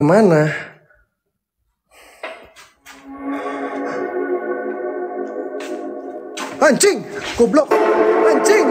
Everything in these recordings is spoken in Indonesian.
Mana? Anjing, goblok, anjing.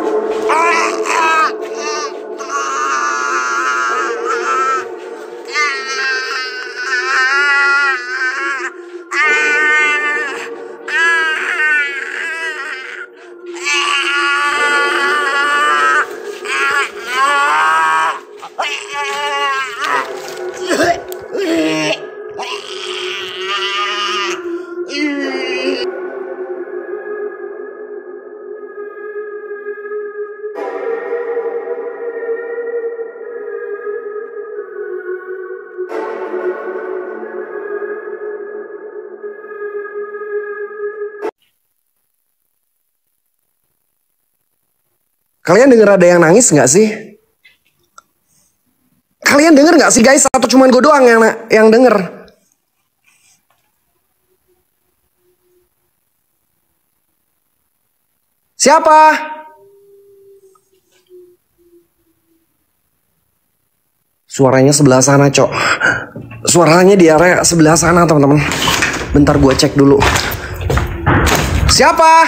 Kalian denger ada yang nangis nggak sih? Kalian denger nggak sih guys? Atau cuman gue doang yang denger? Siapa? Suaranya sebelah sana, Cok. Suaranya di area sebelah sana, teman-teman. Bentar gue cek dulu. Siapa?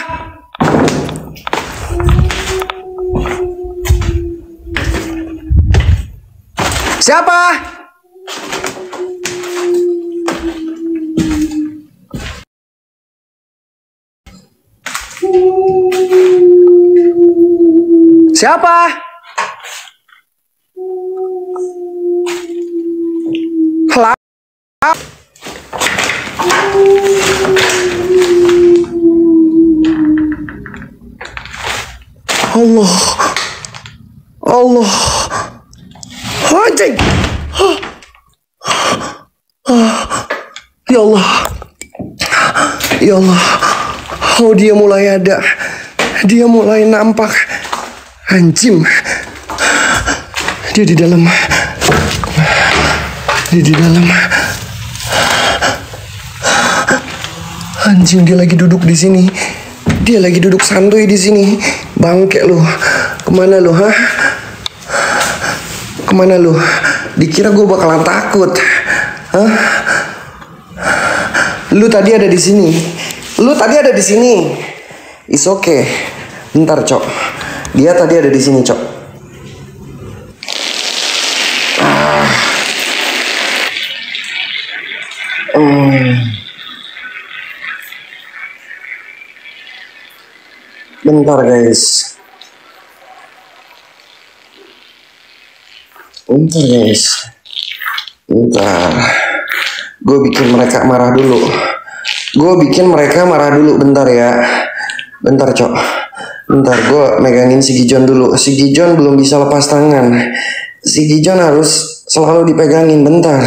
Siapa? Siapa? Halo? Allah. Allah. Anjing. Ya Allah. Ya Allah. Oh, dia mulai ada. Dia mulai nampak. Anjing. Dia di dalam. Dia di dalam. Anjing, dia lagi duduk di sini. Dia lagi duduk santuy di sini. Bangke lu. Kemana lu, hah? Kemana lu? Dikira gue bakalan takut. Hah? Lu tadi ada di sini. Lu tadi ada di sini. It's okay. Bentar, Cok. Dia tadi ada di sini, Cok. Bentar, guys. Bentar, guys. Bentar. Gue bikin mereka marah dulu. Bentar ya. Bentar, Cok. Bentar, gue megangin si Gijon dulu. Si Gijon belum bisa lepas tangan. Si Gijon harus selalu dipegangin. Bentar.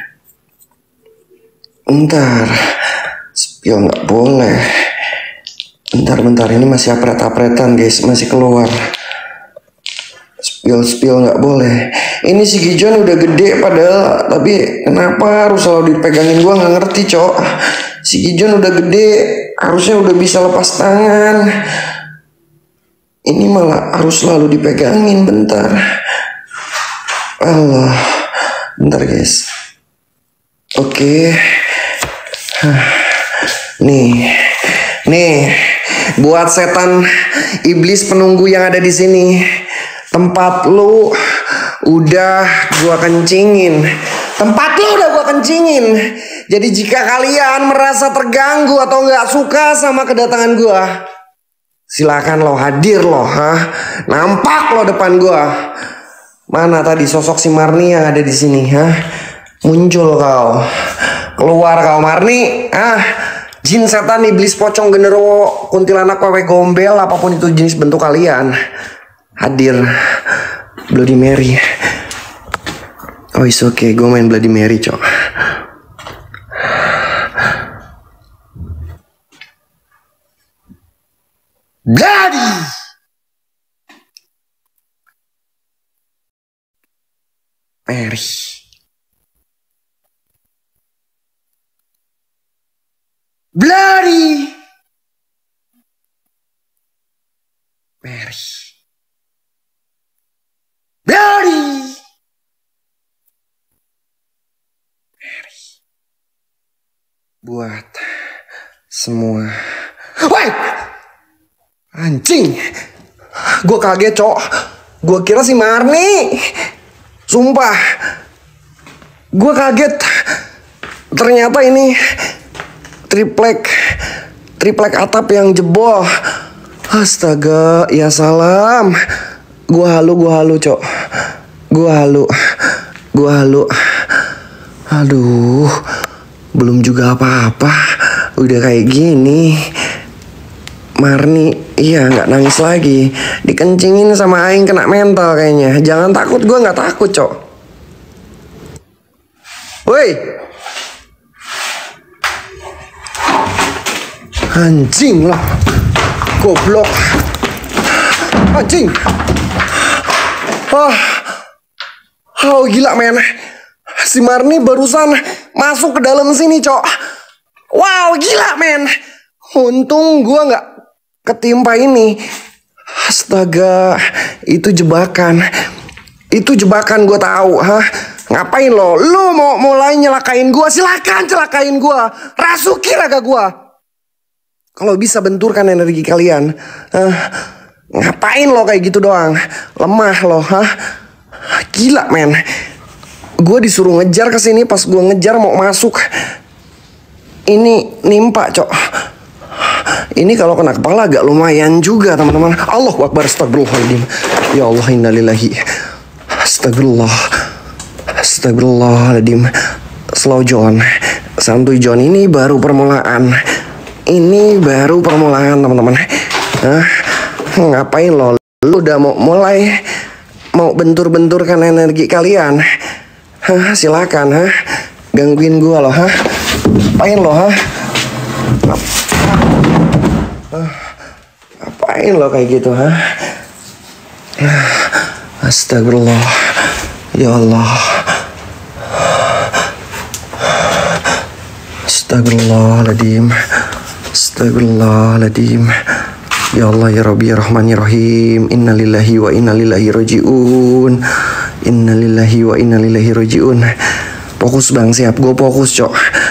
Spion nggak boleh. Bentar. Ini masih apret-apretan, guys. Masih keluar. Spill nggak boleh. Ini si Gijon udah gede padahal, tapi kenapa harus selalu dipegangin? Gua nggak ngerti, Cok. Si Gijon udah gede, harusnya udah bisa lepas tangan. Ini malah harus selalu dipegangin. Bentar. Allah. Bentar, guys. Oke. Nih. Buat setan iblis penunggu yang ada di sini. Tempat lu udah gua kencingin. Jadi jika kalian merasa terganggu atau nggak suka sama kedatangan gua, silakan lo hadir lo, nampak lo depan gua. Mana tadi sosok si Marni yang ada di sini, Muncul kau, keluar kau Marni, Jin, setan, iblis, pocong, genderuwo, kuntilanak, wewe gombel, apapun itu jenis bentuk kalian, hadir. Bloody Mary. Oh, it's okay, gue main Bloody Mary, Cok. Bloody Mary. Bloody Mary. Bloody buat semua. Woi, anjing, gue kaget cok. Gue kira si Marni. Sumpah, gue kaget. Ternyata ini triplek atap yang jebol. Astaga, ya salam. Gua halu cok. Gua halu. Aduh, belum juga apa-apa udah kayak gini. Marni, iya nggak nangis lagi. Dikencingin sama Aing kena mental kayaknya. Jangan takut, gua nggak takut cok. Woi, anjing lah, goblok, anjing. Oh gila men. Si Marni barusan masuk ke dalam sini cok. Wow gila men. Untung gua nggak ketimpa ini. Astaga, itu jebakan. Itu jebakan, gue tahu. Ngapain lo? Lu mau mulai nyelakain gua? Silakan celakain gua. Rasuki raga gua. Kalau bisa benturkan energi kalian. Ngapain lo kayak gitu doang? Lemah lo, Gila men. Gue disuruh ngejar ke sini, pas gue ngejar mau masuk, ini nimpa cok. Ini kalau kena kepala agak lumayan juga teman-teman. Allahu Akbar, astagfirullahaladzim. Ya Allah, innalillahi. Astagfirullahaladzim. Slow John, santuy John. Ini baru permulaan. Ini baru permulaan teman-teman. Ngapain lo? Lu udah mau bentur-benturkan energi kalian. Silakan, gangguin gua lo, Ngapain lo, Ngapain lo kayak gitu, Astagfirullah. Ya Allah. Astagfirullahaladzim. Astagfirullahaladzim. Ya Allah ya Rabbi ya Rahman ya Rahim. Innalillahi wa innalillahi raji'un. Innalillahi wa innalillahi raji'un. Fokus bang, siap. Gue fokus cok.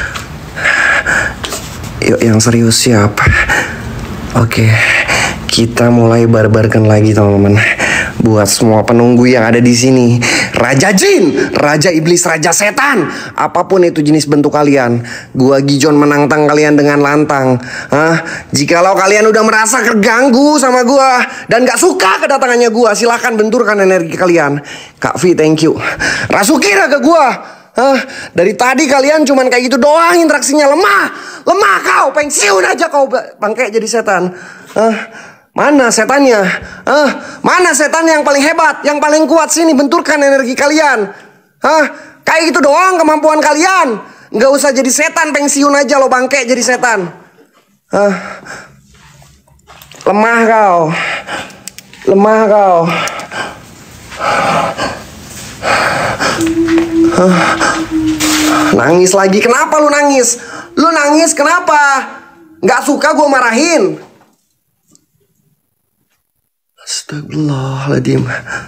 Yuk yang serius siap. Oke, kita mulai barbarkan lagi teman-teman. Buat semua penunggu yang ada di sini, Raja Jin, Raja Iblis, Raja Setan, apapun itu jenis bentuk kalian, gua Gijon menantang kalian dengan lantang. Jikalau kalian udah merasa terganggu sama gua dan gak suka kedatangannya gua, silahkan benturkan energi kalian. Kak V, thank you. Rasuki raga gua. Dari tadi kalian cuman kayak gitu doang interaksinya. Lemah kau, pensiun aja kau bangke jadi setan. Mana setannya? Mana setan yang paling hebat, yang paling kuat? Sini benturkan energi kalian. Kayak gitu doang kemampuan kalian. Nggak usah jadi setan, pensiun aja lo bangke jadi setan. Lemah kau. Nangis lagi. Kenapa lu nangis? Lu nangis kenapa? Nggak suka gue marahin? Astagfirullahaladzim.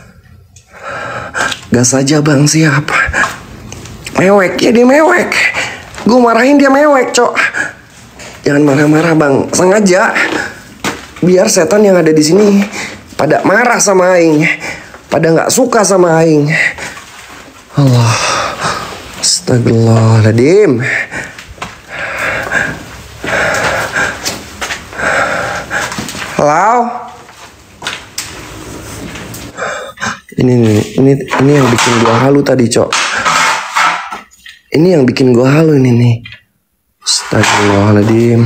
Gas aja bang, siap. Mewek, ya dia mewek. Gue marahin dia mewek cok. Jangan marah-marah bang, sengaja biar setan yang ada di sini pada marah sama Aing, pada nggak suka sama Aing. Allah, astagfirullahaladzim. Halo. Ini yang bikin gua halu tadi cok. Ini yang bikin gua halu ini nih. Astagfirullahaladzim.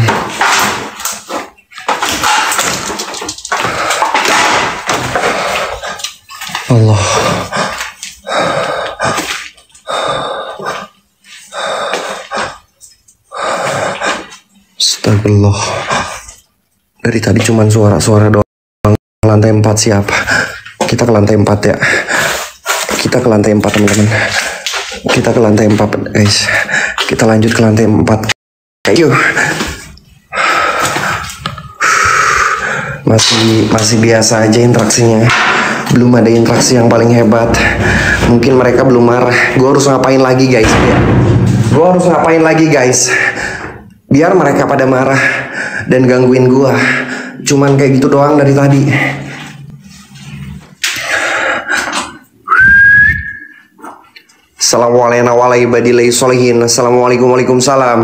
Allah. Astagfirullah. Dari tadi cuman suara-suara doang. Lantai 4 siapa? Kita ke lantai 4 ya. Kita ke lantai 4 teman-teman. Kita ke lantai 4 guys. Kita lanjut ke lantai 4. Ayo. Masih biasa aja interaksinya. Belum ada interaksi yang paling hebat. Mungkin mereka belum marah. Gue harus ngapain lagi guys? biar mereka pada marah dan gangguin gua. Cuman kayak gitu doang dari tadi. Assalamualaikum, waalaikumsalam.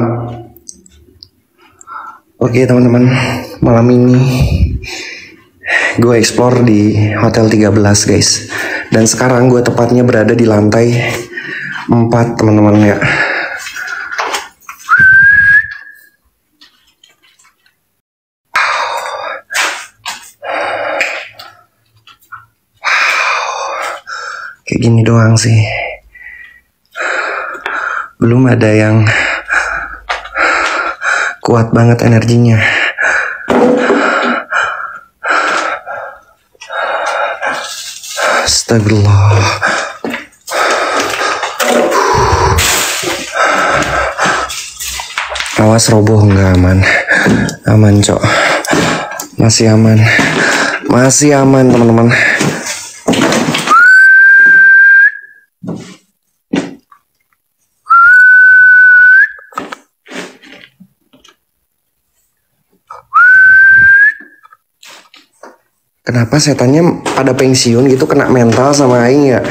Oke teman-teman, malam ini gue explore di Hotel 13 guys. Dan sekarang gue tepatnya berada di lantai 4 teman-teman ya. Kayak gini doang sih. Belum ada yang kuat banget energinya. Astagfirullah. Awas roboh, nggak aman. Aman cok. Masih aman. Masih aman teman-teman. Kenapa setannya pada pensiun gitu, kena mental sama aing ya?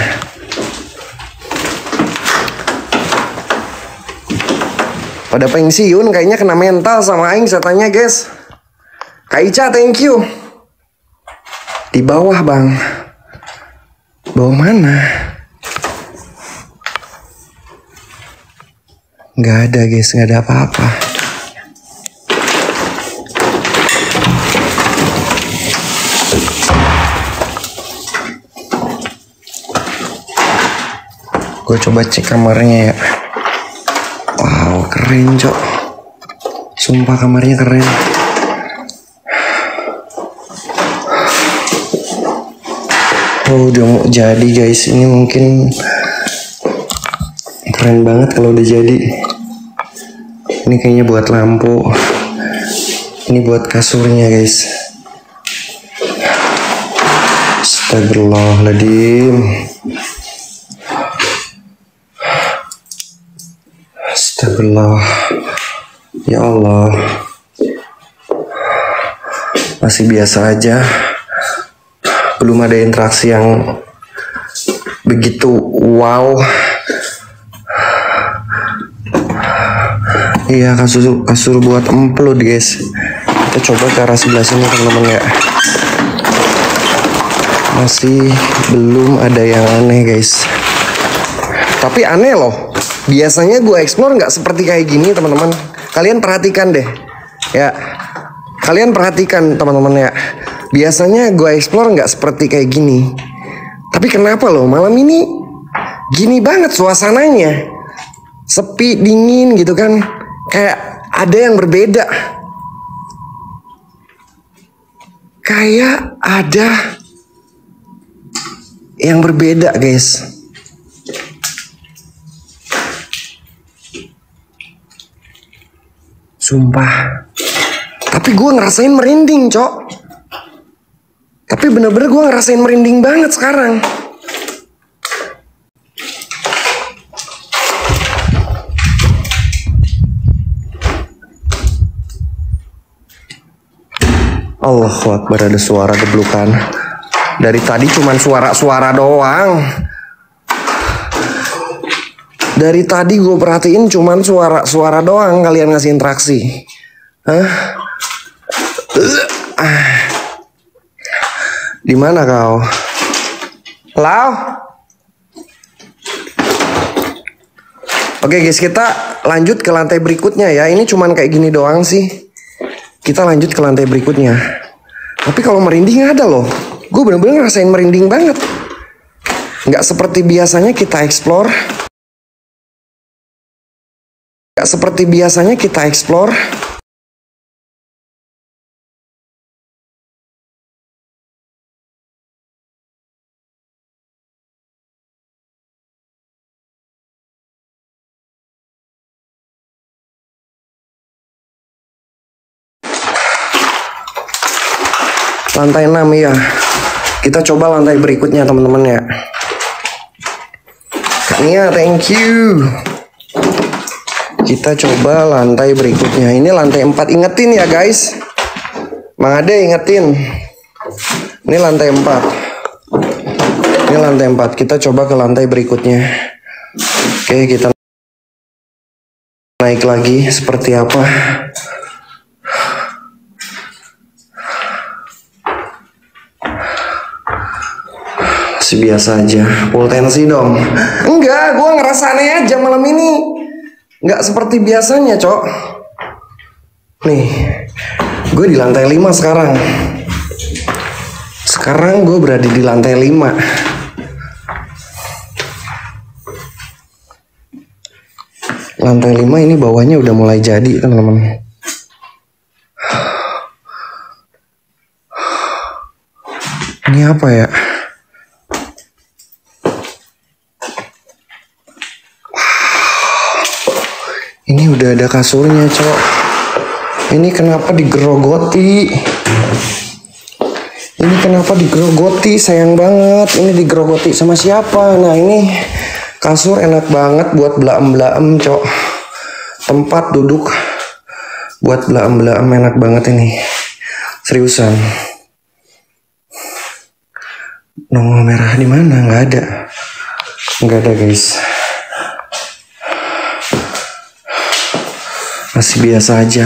Pada pensiun kayaknya kena mental sama aing setannya guys. Kak Ica thank you. Di bawah bang. Bawah mana? Nggak ada guys, nggak ada apa-apa. Gue coba cek kamarnya ya. Wow, keren cok. Sumpah kamarnya keren. Oh, udah mau jadi guys. Ini mungkin keren banget kalau udah jadi. Ini kayaknya buat lampu. Ini buat kasurnya guys. Astagfirullahaladzim. Astagfirullah. Ya Allah. Masih biasa aja. Belum ada interaksi yang begitu wow. Iya, kasur buat upload guys. Kita coba ke arah sebelah sini teman-teman ya. Masih belum ada yang aneh guys. Tapi aneh loh. Biasanya gue explore nggak seperti kayak gini teman-teman. Kalian perhatikan deh ya. Kalian perhatikan teman-teman ya. Biasanya gue explore nggak seperti kayak gini. Tapi kenapa loh malam ini gini banget suasananya. Sepi, dingin gitu kan. Kayak ada yang berbeda. Kayak ada yang berbeda guys. Sumpah. Tapi gue ngerasain merinding cok. Tapi bener-bener gue ngerasain merinding banget sekarang. Allahu Akbar, ada suara geblukan. Dari tadi cuman suara-suara doang. Dari tadi gue perhatiin cuman suara-suara doang kalian ngasih interaksi. Hah? Di mana kau? Lau? Oke guys, kita lanjut ke lantai berikutnya ya. Ini cuman kayak gini doang sih. Kita lanjut ke lantai berikutnya. Tapi kalau merinding ada loh. Gue bener-bener ngerasain merinding banget. Nggak seperti biasanya kita explore. Gak seperti biasanya kita explore. Lantai 6 ya. Kita coba lantai berikutnya teman-teman ya. Kak Nia, thank you. Kita coba lantai berikutnya. Ini lantai 4. Ingetin ya guys. Mang Ade ingetin. Ini lantai 4. Ini lantai 4. Kita coba ke lantai berikutnya. Oke, kita naik lagi. Seperti apa? Biasa aja. Full tensi dong. Enggak, gue ngerasa aneh aja malam ini. Nggak seperti biasanya, Cok. Nih, gue di lantai 5 sekarang. Sekarang gue berada di lantai 5. Lantai 5 ini bawahnya udah mulai jadi, teman-teman. Ini apa ya? Ini udah ada kasurnya, Cok. Ini kenapa digerogoti? Ini kenapa digerogoti? Sayang banget. Ini digerogoti sama siapa? Nah, ini kasur enak banget buat belaem-belaem, Cok. Tempat duduk buat belaem-belaem enak banget ini. Seriusan. Nongol merah di mana? Nggak ada. Nggak ada, guys. Masih biasa aja.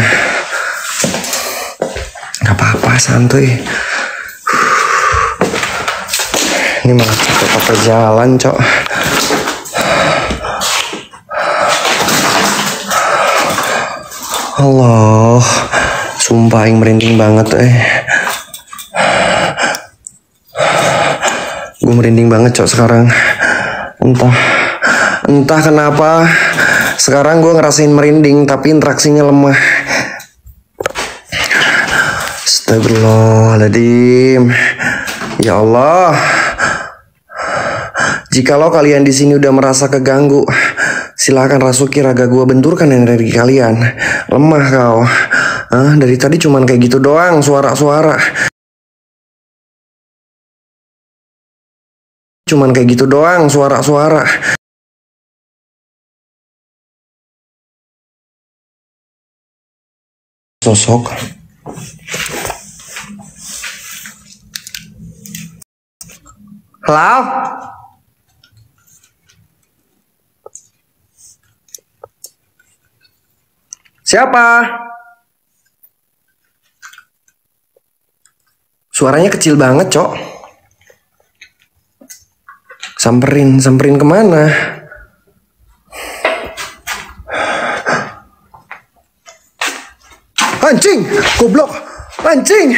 Gak apa-apa, santuy. Ini malah capek-capek jalan, Cok. Allah, sumpah yang merinding banget, Gue merinding banget, Cok, sekarang. Entah kenapa. Sekarang gue ngerasain merinding, tapi interaksinya lemah. Astagfirullahaladzim. Ya Allah. Jikalau kalian di sini udah merasa keganggu, silahkan rasuki raga gue, benturkan energi kalian. Lemah kau. Dari tadi cuman kayak gitu doang, suara-suara. Cuman kayak gitu doang, suara-suara. Sosok. Halo? Siapa? Suaranya kecil banget, Cok. Samperin kemana? Anjing, goblok, anjing.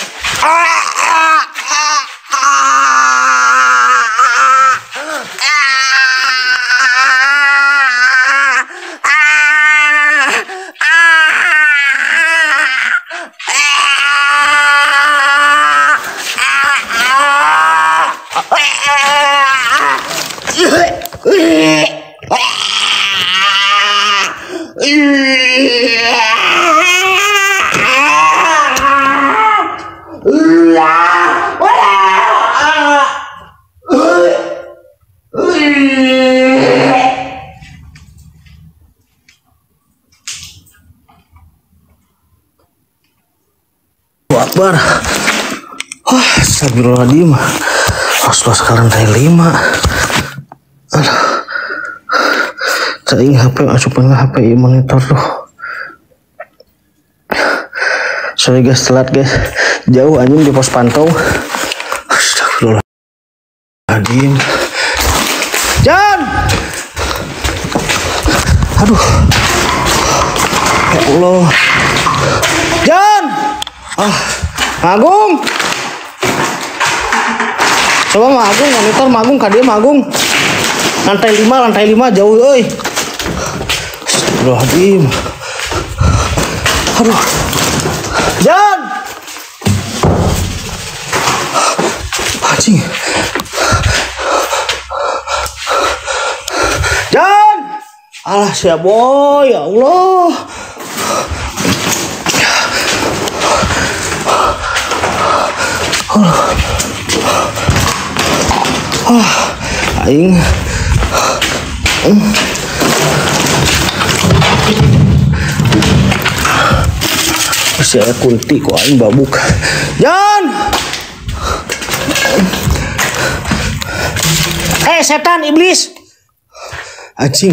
Akbar. Astagfirullahaladzim. Rasulullah sekarang lantai 5. Aduh. Saya HP asupan HP monitor tuh. Sorry guys, telat guys. Jauh anjing di pos pantau. Astagfirullahaladzim. Jan. Aduh. Ya Allah. Jan. Magung. Coba Magung, monitor Magung, kadia Magung. Lantai 5 jauh euy. Astagfirullahaladzim. Aduh. Jan. Anjing. Jan. Alah siap boy, ya Allah. Aing Saya kunti kok aing babuk. Jon. Setan iblis. Anjing.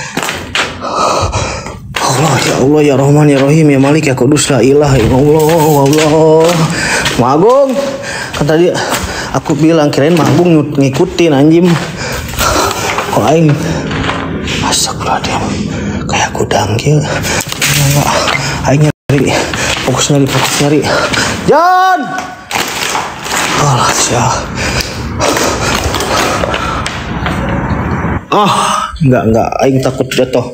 Allah ya Allah ya Rahman ya Rahim ya Malik ya Kudus la ilaha illallah. Magung. Kan tadi aku bilang kirain Magung ngikutin anjing. Kok aing astagfirullahaladzim kayak gudang kieu. Aing nyari fokus nyari. Jon. Allah sial. Enggak, aing takut jatuh.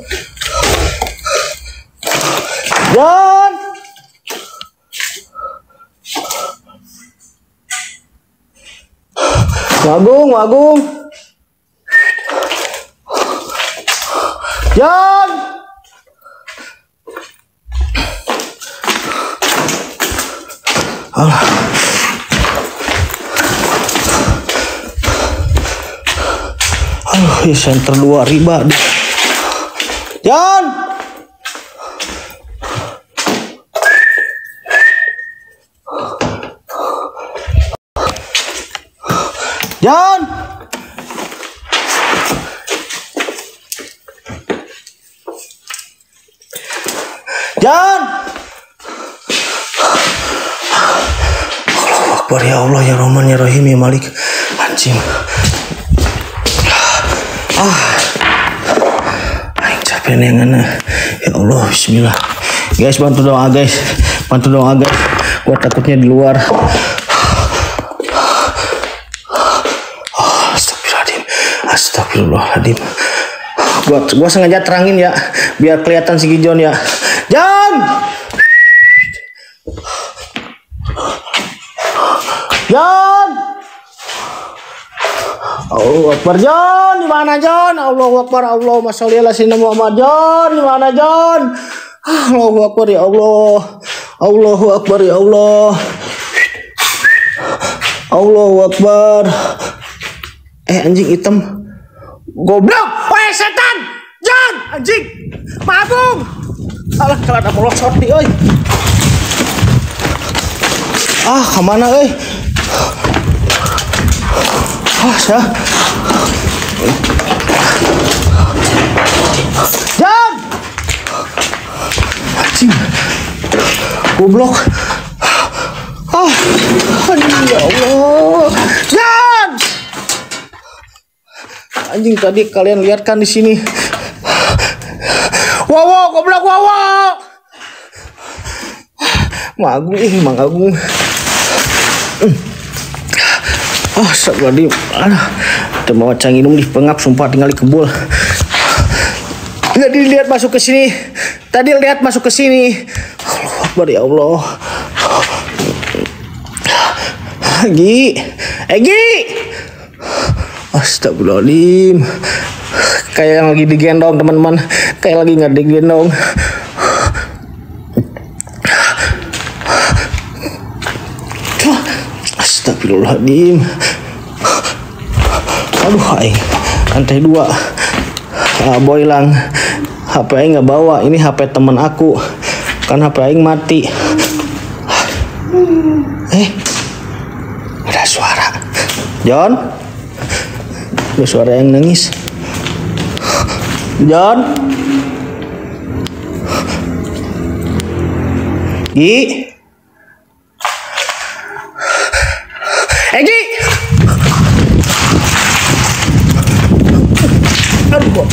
Jon. Wagung. Jon. Center 2 riba. Jon. Jon. Jon. Allahu Akbar ya Allah ya Rahman ya Rahim ya Malik. Anjing. Aing capek nengan. Ya Allah bismillah. Guys bantu doa guys. Gua takutnya di luar. Astagfirullahaladzim. Gua sengaja terangin ya biar kelihatan si Gijon ya. Jon. Allahu Akbar. Jon, di mana Jon? Allahu Akbar. Allahumma sholli ala sayyidina Muhammad. Jon, di mana Jon? Allahu Akbar ya Allah. Allahu Akbar ya Allah. Allahu Akbar. Anjing hitam. Goblok, woi setan. Jon, anjing. Magung. Alah kalau ada molosot di euy. Kemana euy? Sah. Jon. Anjing. Goblok. Anjing ya Allah. Jon. Anjing tadi kalian lihat kan di sini. Wow, goblok wow. Mang Agung. Astagfirullahaladzim. Udah mau canginum di pengap sumpah tinggal di kebul. Nggak dilihat masuk ke sini. Tadi lihat masuk ke sini. Allahu Akbar ya Allah. Gi. Astagfirullahaladzim. Kayak yang lagi digendong teman-teman. Kayak lagi nggak digendong. Astagfirullahaladzim. Aduh aing lantai 2. Boy lang HP aing nggak bawa. Ini HP teman aku kan HP aing mati. Ada suara Jon. Ada suara yang nangis. Jon. Gi. Egi. Aduh,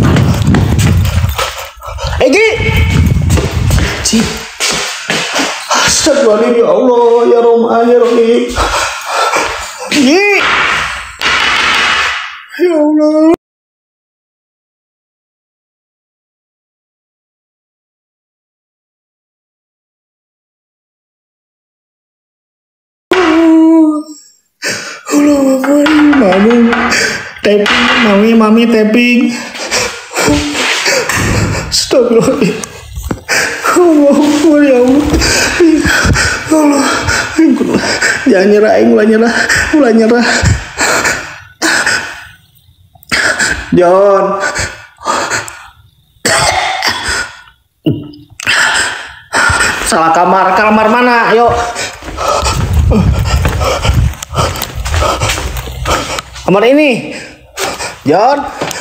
Egi. Ci. Astagfirullahaladzim ya Allah ya Rahman ya Rahim. Egi. Ya Allah. Mami tapping. Astagfirullahaladzim. Allah ya Allah. Jangan nyerah, mulai nyerah. Jon. Salah kamar. Kamar mana? Ayo. Kamar ini. John.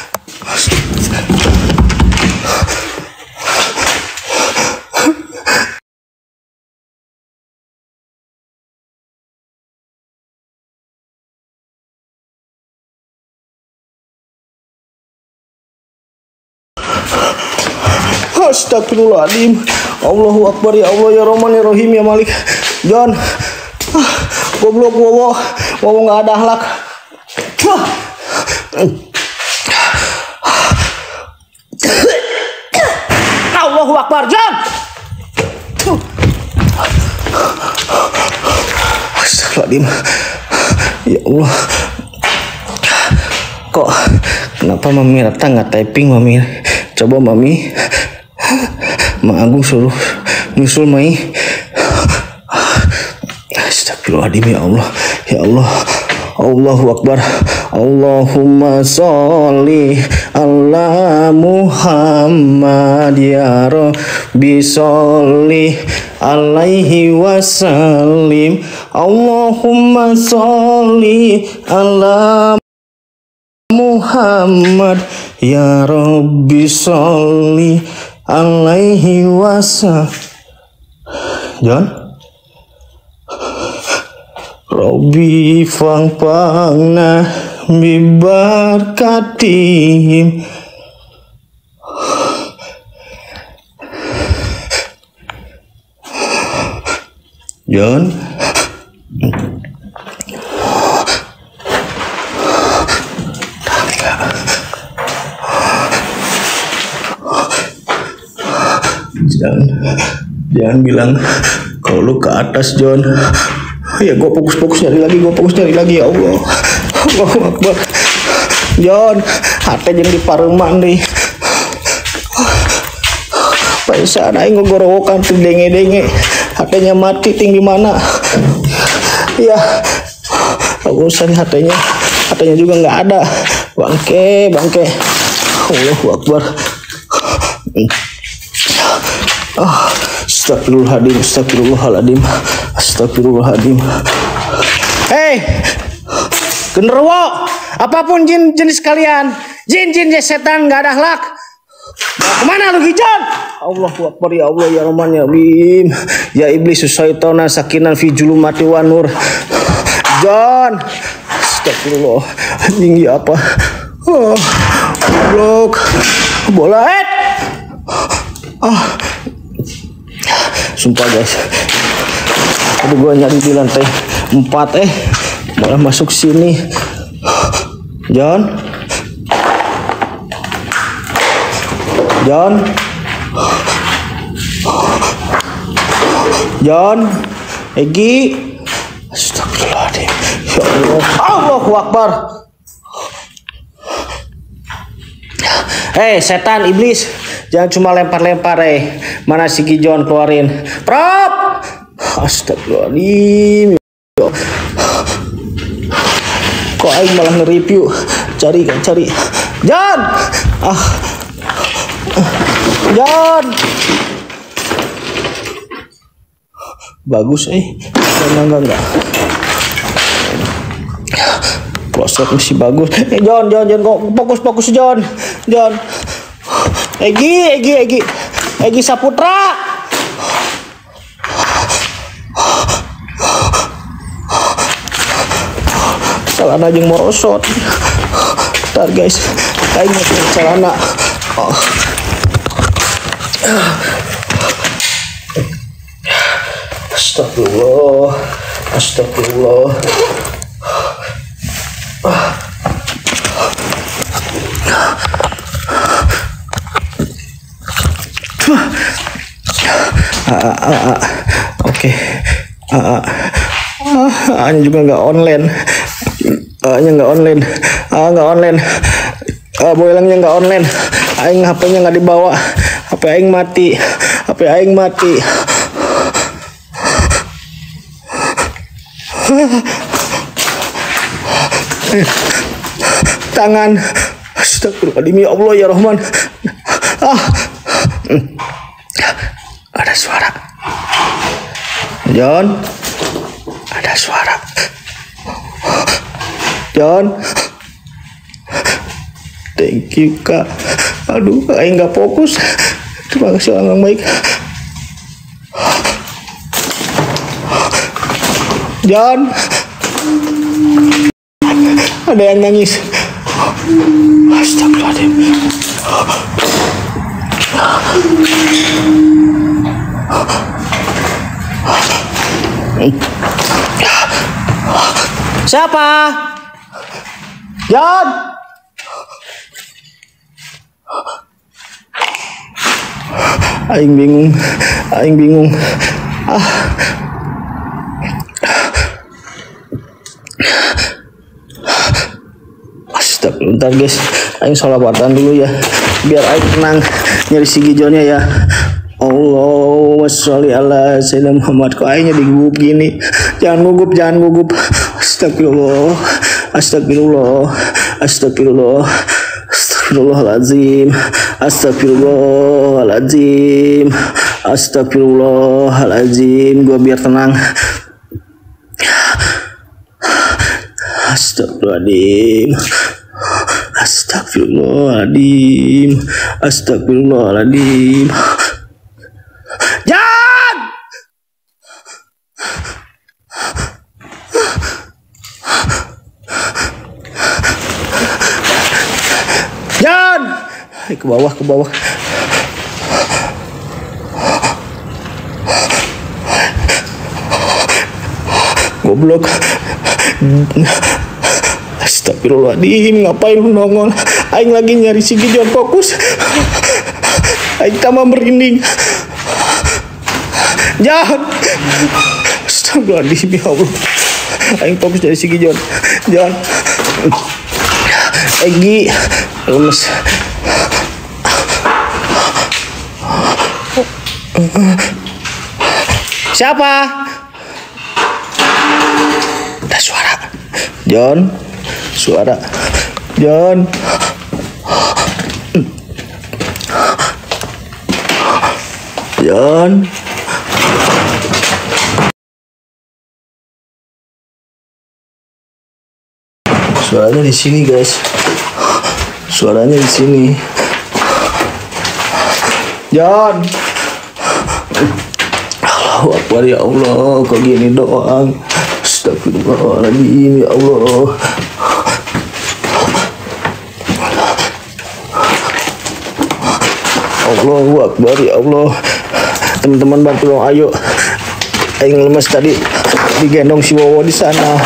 Astagfirullahaladzim. Allahu Akbar, ya Allah, ya Rahman, ya Rahim, ya Malik. John, goblok wowo nggak ada akhlak. Allahu Akbar, John. Astagfirullahaladzim. Ya Allah. Kok kenapa Mami Ratna nggak typing, Mami? Coba Mami. Mak Agung suruh nyusul Mai. Astagfirullahaladzim, ya Allah. Ya Allah. Allahu Akbar. Allahumma sholli ala Muhammad ya Rabbi sholli alaihi wasallim. Allahumma sholli ala Muhammad ya Rabbi sholli alaihi wasallam. John, Robbi fangpangna bibarkatim. John, jangan bilang kalau lu ke atas, John. Ya gue fokus nyari lagi, ya Allah. Allahu Akbar. John, hati jangan dipareman nih. Paisan aing ngogorowokan tuh denge-denge. Hatenya mati ting di mana? Ya. Aku usah nih hatenya juga nggak ada. Bangke. Allahu Akbar. Astagfirullahaladzim. Hei, genderuwo, apapun jin jenis kalian, jin setan nggak ada akhlak. Kemana lu John? Allahu Akbar, ya Allah, ya Rahman, ya Rahim, ya iblis syaitana sakinan fi julumati wa nur. John, astagfirullah, tinggi apa? Blok, bola sumpah guys, tadi gue nyari di lantai 4 malah masuk sini. John, Egi, astagfirullahaladzim, ya Allah, Allahu Akbar. Setan, iblis, jangan cuma lempar-lempar. Mana si Gijon, keluarin. Prop. Astagfirullahaladzim. Kok aing malah nge-review. Cari. John. John. Bagus enggak. Close-up masih bagus. John, fokus John. Egi Saputra. Celana jeung morosot. Bentar guys, kain celana. Astagfirullah. Oke. Hanya juga nggak online. Nggak online. Boilangnya nggak online. Aing HP-nya nggak dibawa. HP aing mati. Tangan. Astagfirullahaladzim, ya Allah, ya Rahman. Ada suara. John, ada suara. John, thank you kak. Aduh, aing nggak fokus. Terima kasih orang baik. John, ada yang nangis. Astagfirullahaladzim. Siapa? John. Aing bingung. Bentar guys, aing sholawatan dulu ya, biar aing tenang nyari si gijonnya ya. Allahumma sholli ala sayyidina Muhammad. Kok aingnya digugup gini? Jangan gugup. Astagfirullahaladzim. Gua biar tenang. Astagfirullahaladzim. Jangan! Jangan! Ke bawah. Goblok. Astagfirullahaladzim, ngapain lu nongol? Aing lagi nyari si Gijon, fokus. Aing tambah merinding. Jangan. Astagfirullahaladzim, ya Allah. Aing fokus dari si Gijon. Jangan. Egi, lemes. Siapa? Ada suara. John. Suara John. Suaranya di sini guys. Suaranya di sini. John. Allahu Akbar, ya Allah, kok gini doang. Astagfirullahaladzim, ya Allah. Allahu Akbar, ya Allah. Teman-teman bantu dong, ayo. Aing lemes tadi digendong si Wowo di sana.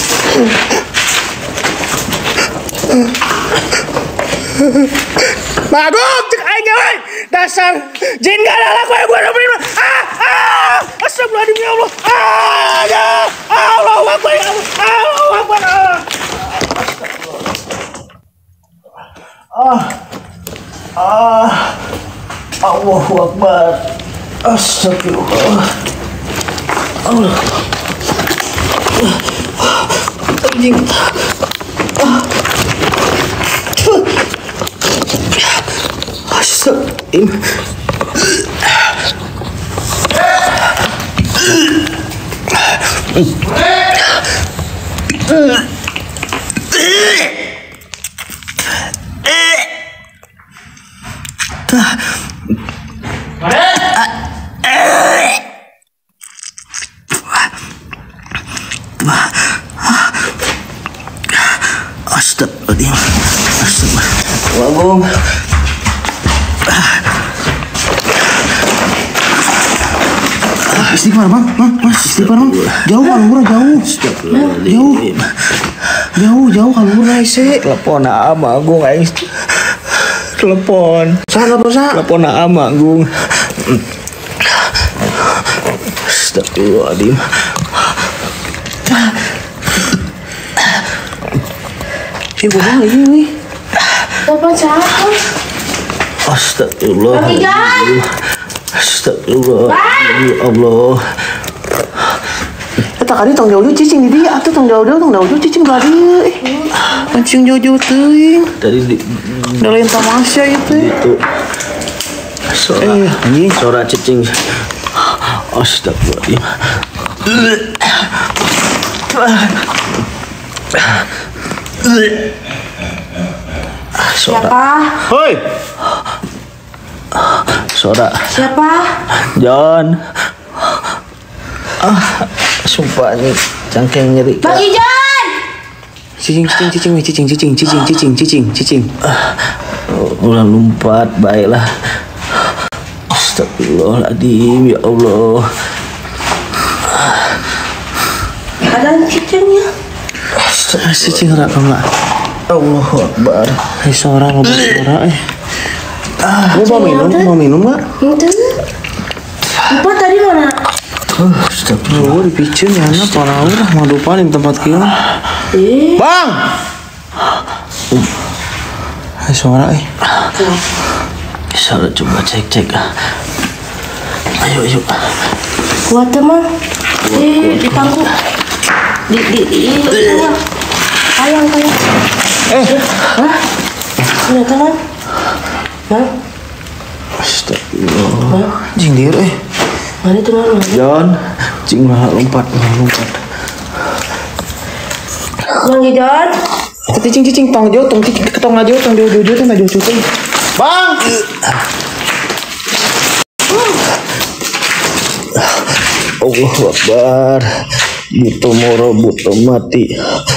Magum, cek aing we. Dasar jin gak ada laku yang gua nemenin. Astagfirullahaladzim, ya Allah. Allahu Akbar, ya Allah. Allahu Akbar. Allahu Akbar. Astagfirullah. Allah. Anjing. Astagfirullahaladzim. Astagfirullahaladzim. Istighfar bang, istighfar bang. Jauh kalura, jauh kalura ise. Telepon ama Agung aing. Telepon. Sana bosa. Telepon ama Agung. Astagfirullahaladzim. Ibu bang lagi nih. Bapak siapa? Astagfirullahaladzim. Astagfirullahaladzim, ya Allah. Eta kali tong jauh cicing di dia, atuh tong jauh cicing bari. Mancing jauh teuing. Tadi di lain tamasya itu. Itu. Sora, anjing, sora cicing. Astagfirullahaladzim. Siapa? Hoi. Sora. Siapa? John. Sumpah nih cangkeng nyeri. Bang Ijan! Cicing. Ulah lompat, baiklah. Astagfirullahaladzim, ya Allah. Ada cicingnya. Cicing rak enggak. Allahu Akbar. Suara mau minum nggak? Itu. Lupa tadi mana? Astagfirullah, dipicin ya anak parah udah madupanin tempat kita. Bang. Suara Suara coba cek. Ayo. Kuat teman. Di pangku. Di Kayang. Hah? Udah teman. Bang. Astagfirullah. Jing dir Mana teman? John, cing malah lompat. Bang Ijan. Cicing tong jauh tong cuting. Bang. Allahu Akbar. Buto moro buto mati.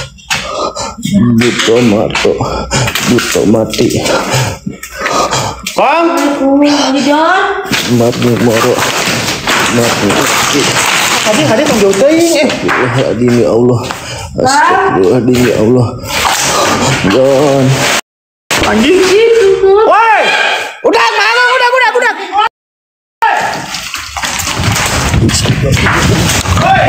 Buto mati. Bang. Bang Ijan. Mati moro. Mati. Hadi tong jauh teuing Astagfirullahaladzim ya Allah. Astagfirullahaladzim ya Allah. John. Anjing. Woi. Udah. Woi.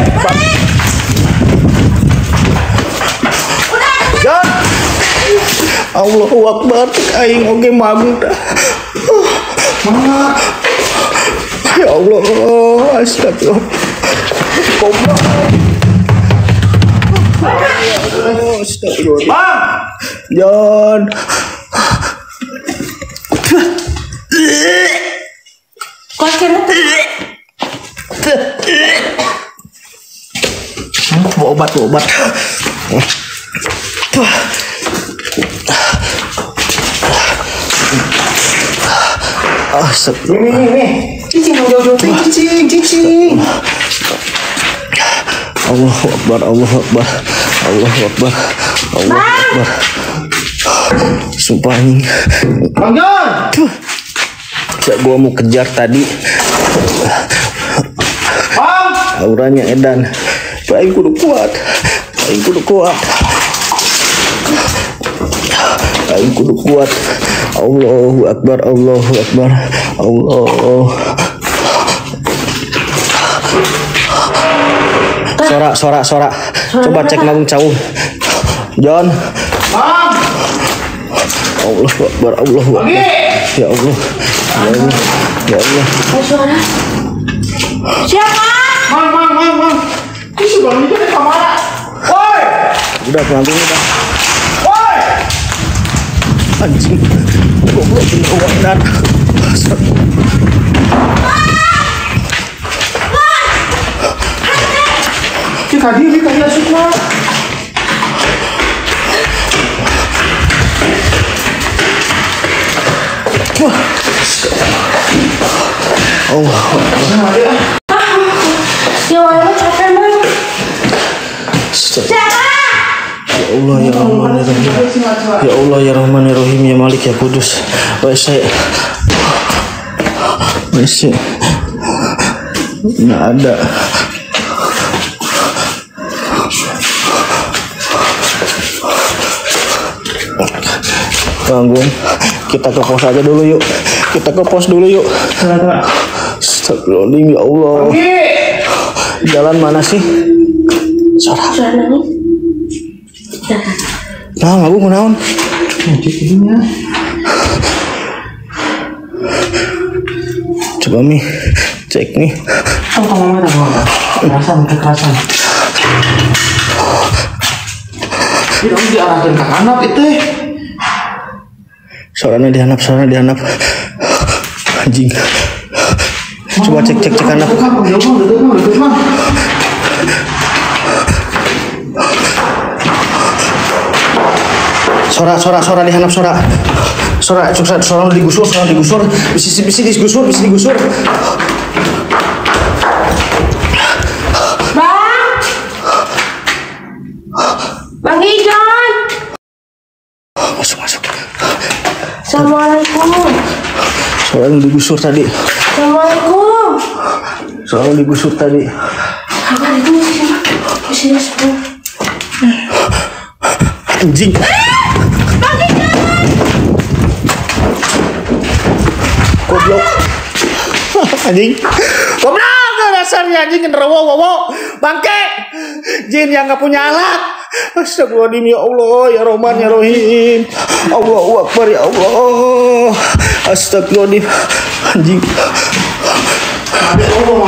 John. Allahu Akbar, aing oge magung dah. Mana? Ya Allah, astagfirullah. Astagfirullah. Bang. John. Kuat kena. Bawa obat. Astagfirullah. Cicing jauh-jauh. Cicing. Allahu Akbar. Sumpah anjing. Bang John. Gua mau kejar tadi. Bang. Auranya edan. Aing kudu kuat. Allahu Akbar. Sora. Coba cek magung cauh. John. Bang. Allahu Akbar. Ya Allah. Suara. Siapa? Mang. Ini belum itu di kamar. Woi. Udah magung udah. Woi. Anjing. Goblok ini uang dan. Tadi asupna. Allah. Ya Allah, capek banget. Ya Allah ya Rahman ya Rahim. Ya Allah ya Rahman ya Rahim ya Malik ya Kudus. Wes nggak ada. Gangguan. Kita ke pos aja dulu yuk. Astagfirullahaladzim ya Allah. Jalan mana sih? Suara nih. Nah, aku kunaon? Coba Mi, cek nih. Kekerasan. Ini diarahkan ke kanan itu. Suaranya dihanap. Anjing. Coba cek anak. Sora dihanap sora. Sora digusur. Bisa digusur. Bang Ijon. Masuk. Assalamualaikum. Sora yang digusur tadi. Assalamualaikum. Sora yang digusur tadi. Apa itu sini? Anjing. Goblok. Anjing. Goblok dasarnya anjing genderuwo. Bangke. Jin yang gak punya alat. Astagfirullahaladzim ya Allah ya Rahman ya Rahim. Allahu Akbar ya Allah. Astagfirullahaladzim. Anjing. Allahu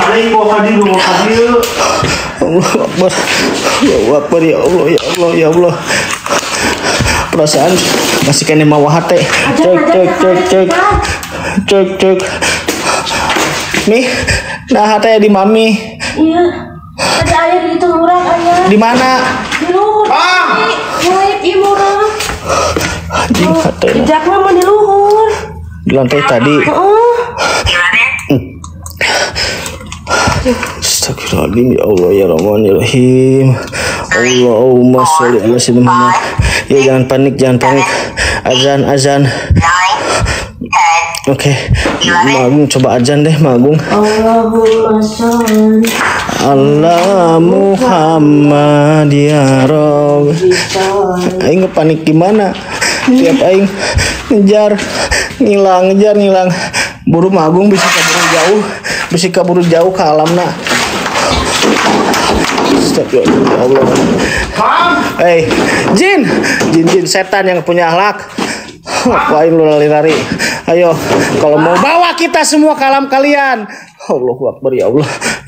Akbar ya Allah ya Allah. Perasaan masih kena mau hati. Cek. Nih, nah hati di mami. Iya. Ada air di tengurang ayah. Di mana? Di luhur. Mulai imurang. Anjing hati. Jejak mama di luhur. Di lantai tadi. Astagfirullahaladzim ya Allah ya Rahman ya Rahim. Allahumma sholli ala sayyidina Muhammad. Ya jangan panik. Azan. Oke. Magung coba azan deh Magung. Allahumma sholli Allah Muhammad ya Rabb. Aing panik gimana? Tiap aing ngejar ngilang. Buru Magung bisa kabur jauh ke alamna. Astagfirullah ya Allah. Jin setan yang punya akhlak. Ngapain lu lari-lari? Ayo, kalau mau bawa kita semua ke alam kalian. Allahu Akbar ya Allah.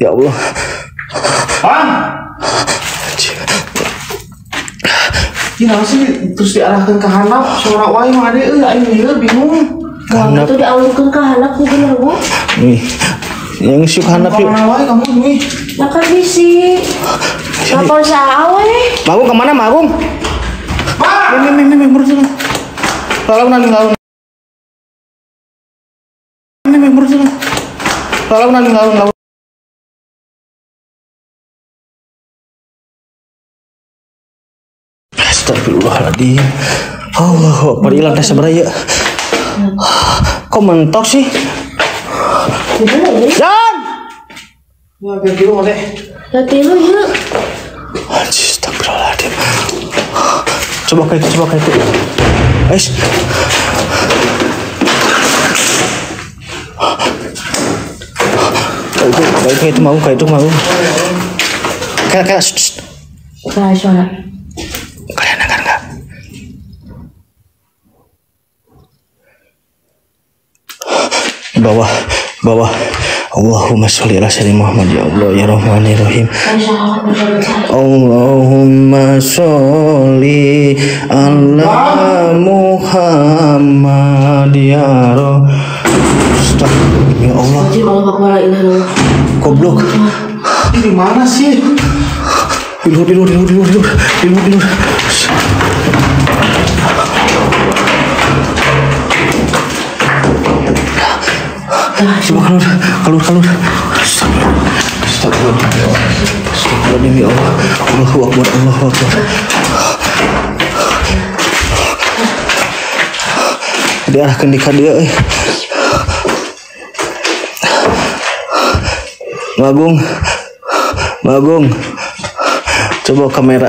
Gimana sih terus diarahkan ke handap suara wae mah ade aing bingung. Kamu tuh dialungkan ke handap bener bu. Nih, yang syuk handap yuk. Wae kamu nih. Ya kan bisi. Lapor sawe. Magung kemana Magung? Nih, buru sana. Lalu. Astagfirullahaladzim. Allahu Akbar ilang tes seberaya. Kok mentok sih? Jan! Ya ganti lu deh. Ganti lu yuk. Astagfirullahaladzim. Coba kayak itu. Guys. Kayak itu mau. Kayak Suara. kalian dengar nggak? Bawah. Allahumma sholli ala sayyidina Muhammad ya Allah ya Rahman ya Rahim. Allahumma sholli ala Muhammad ya Rabb. Ya Allah. Goblok. Ini di mana sih? Di luar. Coba keluar. Astagfirullahaladzim ya Allah. Allahu Akbar. Diarahkan di kadia. Magung. Coba kamera.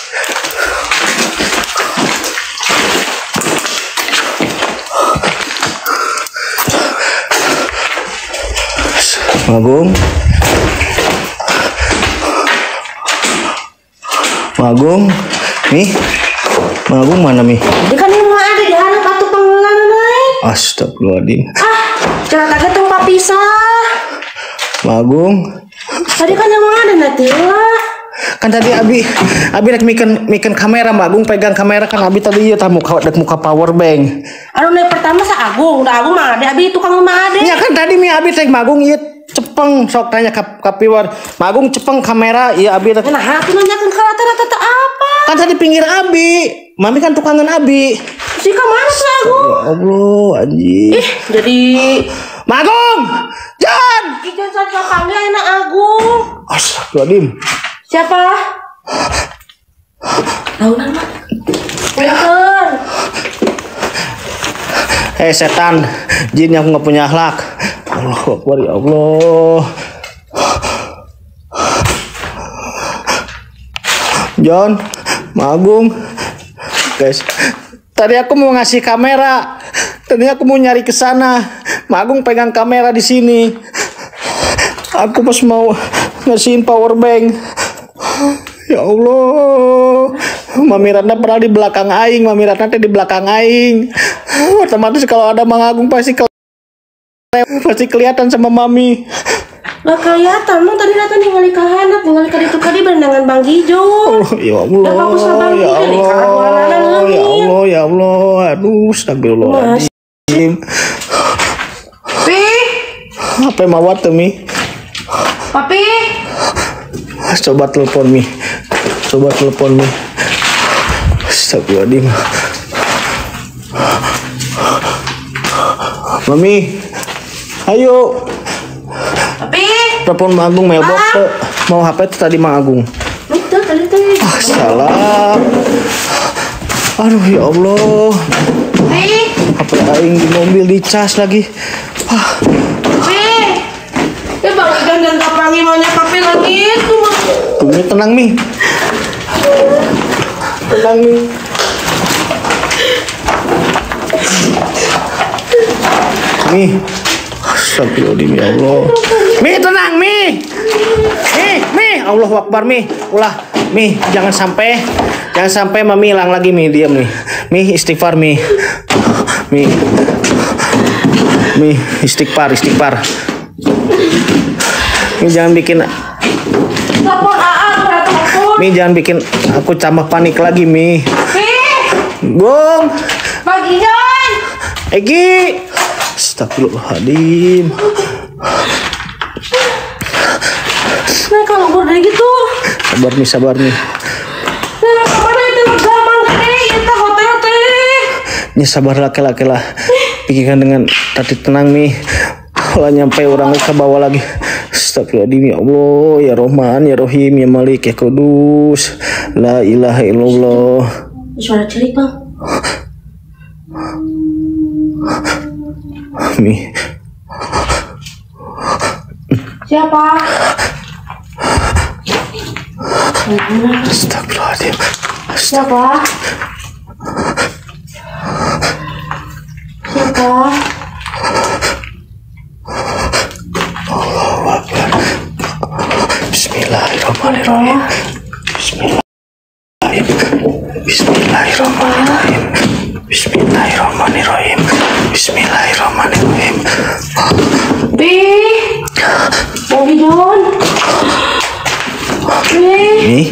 Magung. Nih. Magung mana Mi? Dia kan yang ada di anak batu pengelan naik. Astagfirullahaladzim. Jangan kaget tempat pisah. Magung. Tadi kan yang ada nanti lah. Kan tadi Abi rek mikan kamera Magung pegang kamera kan Abi tadi ya muka power bank. Anu naik pertama sa Agung, udah Agung mah ada Abi tukang mah ada. Ya kan tadi Abi teh Magung ieu cepet cepeng sok tanya kapiwar. Magung cepeng kamera iya abi teh. Nah, aku nanyakan ke rata-rata apa? Kan tadi pinggir abi. Mami kan tukangan abi. Si kemana tuh aku? Ya Allah anjing. Jadi Magung. Jan. ikan saya panggil enak Agung. Astagfirullahaladzim. Siapa? Tahu nama? Punten. Setan, jin yang nggak punya akhlak. Allahu Akbar ya Allah. John, Magung, guys. Tadi aku mau ngasih kamera. Tadi aku mau nyari ke sana. Magung pegang kamera di sini. Aku pas mau ngasihin power bank. Ya Allah. Mami Ratna pernah di belakang aing, Mami Ratna di belakang aing. Otomatis kalau ada Mang Agung pasti kelihatan sama Mami. Gak kelihatan, Mang tadi datang ningali ka handap, ningali ka ditu kadi berendangan Bang Gijo. Oh, ya Allah. Dah bagus sama Bang Ya Gijo nih, Allah. karuanan Ya leungit. Allah, ya Allah. Aduh, astagfirullahaladzim. Pi, Apa mawat tuh, Mi? Papi. Coba telepon, Mi. Coba telepon, Mi. Astagfirullahaladzim. Mami, ayo. Papi. Telepon Mang Agung mailbox tuh. Mau HP tuh tadi Mang Agung. Itu tadi tadi. Salah. Aduh ya Allah. Pi, HP aing di mobil dicas lagi. Pi. Ya Bang Igan dan Kak Pangi maunya Papi lagi itu. Tunggu tenang Mi. Tenang Mi. Mi. Astagfirullahaladzim ya Allah. Mi tenang Mi. Mi. Allahu Akbar Mi. Ulah Mi, jangan sampai Mami hilang lagi Mi, diam Mi. Mi istighfar Mi. Mi. Istighfar. Mi jangan bikin Telepon AA, telepon. Mi jangan bikin aku tambah panik lagi Mi. Pi, Bung, Bang Igan. Egi. Astagfirullahaladzim. Nah kalau gue dari gitu. Sabar nih. Nah kemana itu gampang teh, itu hotel teh. Ini sabar laki-laki lah. Pikirkan dengan tadi tenang nih. Kalau nyampe orang ke bawah lagi. Astagfirullahaladzim ya Allah, ya Rahman, ya Rahim, ya Malik, ya Kudus. La ilaha illallah. Suara cerit Bang. Mi. Siapa? Astagfirullahaladzim. Siapa? Siapa? Allahu Akbar. Bismillahirrahmanirrahim. Bismillahirrahmanirrahim. Bismillahirrahmanirrahim. Bismillahirrahmanirrahim. Pi, Bang Gijon. Pi,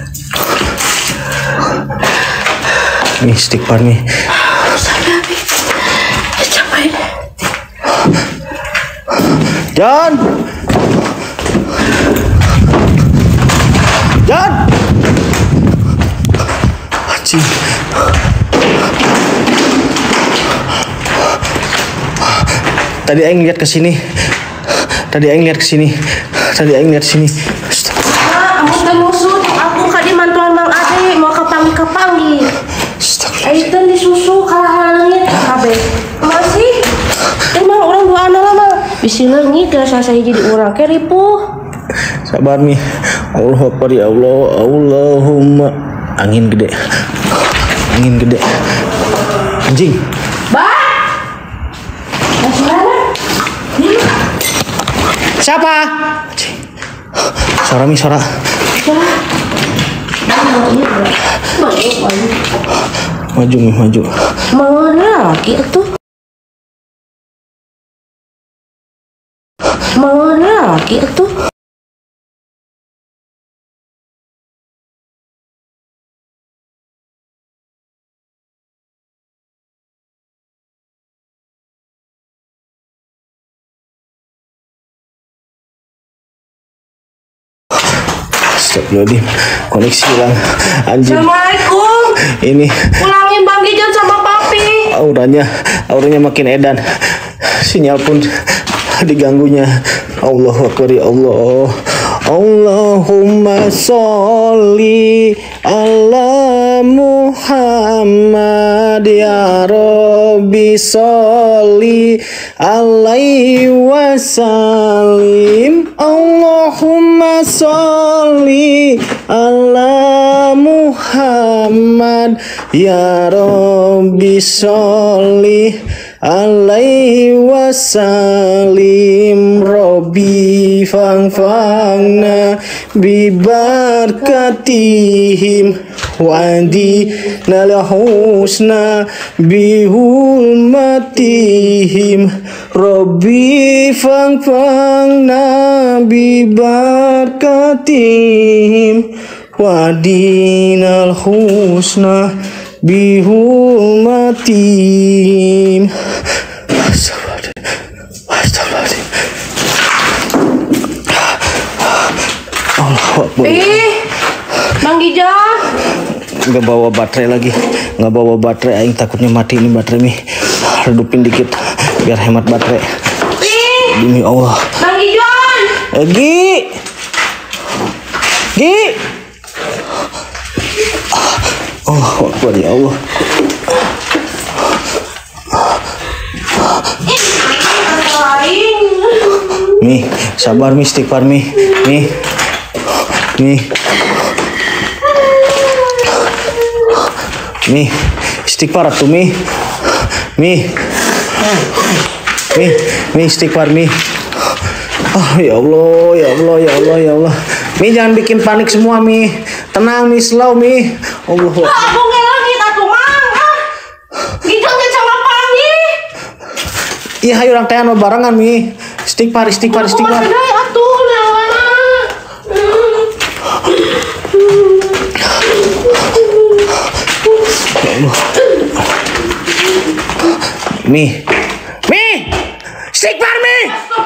Mi istighfar Mi. capek. John. Anjing. Tadi aing lihat ke sini. Kamu teh musuh, aku kadi mantuan Mang Ade mau kepangi. Astagfirullah. Itu disusu kalah leungit kabeh. Masih emang orang dua anak lama. Bisi leungit gak saya jadi orang ke ripuh. Sabar Mi. Allahu Akbar ya Allah. Allahumma. Angin gede. Anjing. Bah. Masih mana? Siapa? Anjing. Suara Mi. Maju Mi, maju. Mana laki itu? Mana laki itu? Astagfirullahaladzim, koneksi hilang. Anjing. Assalamualaikum. Ini Pulangin Bang Gijon sama Papi. auranya makin edan. Sinyal pun diganggunya. Allahu Akbar, ya Allah. Allahumma sholli ala Muhammad ya Rabbi sholli alaihi wasallim. Allahumma sholli ala Muhammad ya Rabbi sholli alaihi wasallim. Rabbi fangfangna bibarkatihim wadi nal husna bihulmatihim. Rabbi fangfangna bibarkatihim wadi nal husna bihulmatihim. Astagfirullahaladzim. Allahu Akbar. Bang Gijon. Nggak bawa baterai lagi, nggak bawa baterai. Aing takutnya mati ini baterai nih. Redupin dikit biar hemat baterai. Demi Allah. Bang Gijon. Gi. Allahu Akbar, ya Allah. Mi, sabar mi, istighfar mi. Mi, istighfar tuh mi. Mi, istighfar mi. Ya Allah, ya Allah, ya Allah, ya Allah. Mi, jangan bikin panik semua mi. Tenang mi, slow mi. Allah. Aku nggak lagi tatu mang. Gijon nggak sama Pangi. Iya, ayo orang teh barengan mi. Istighfar. Mi, istighfar mi.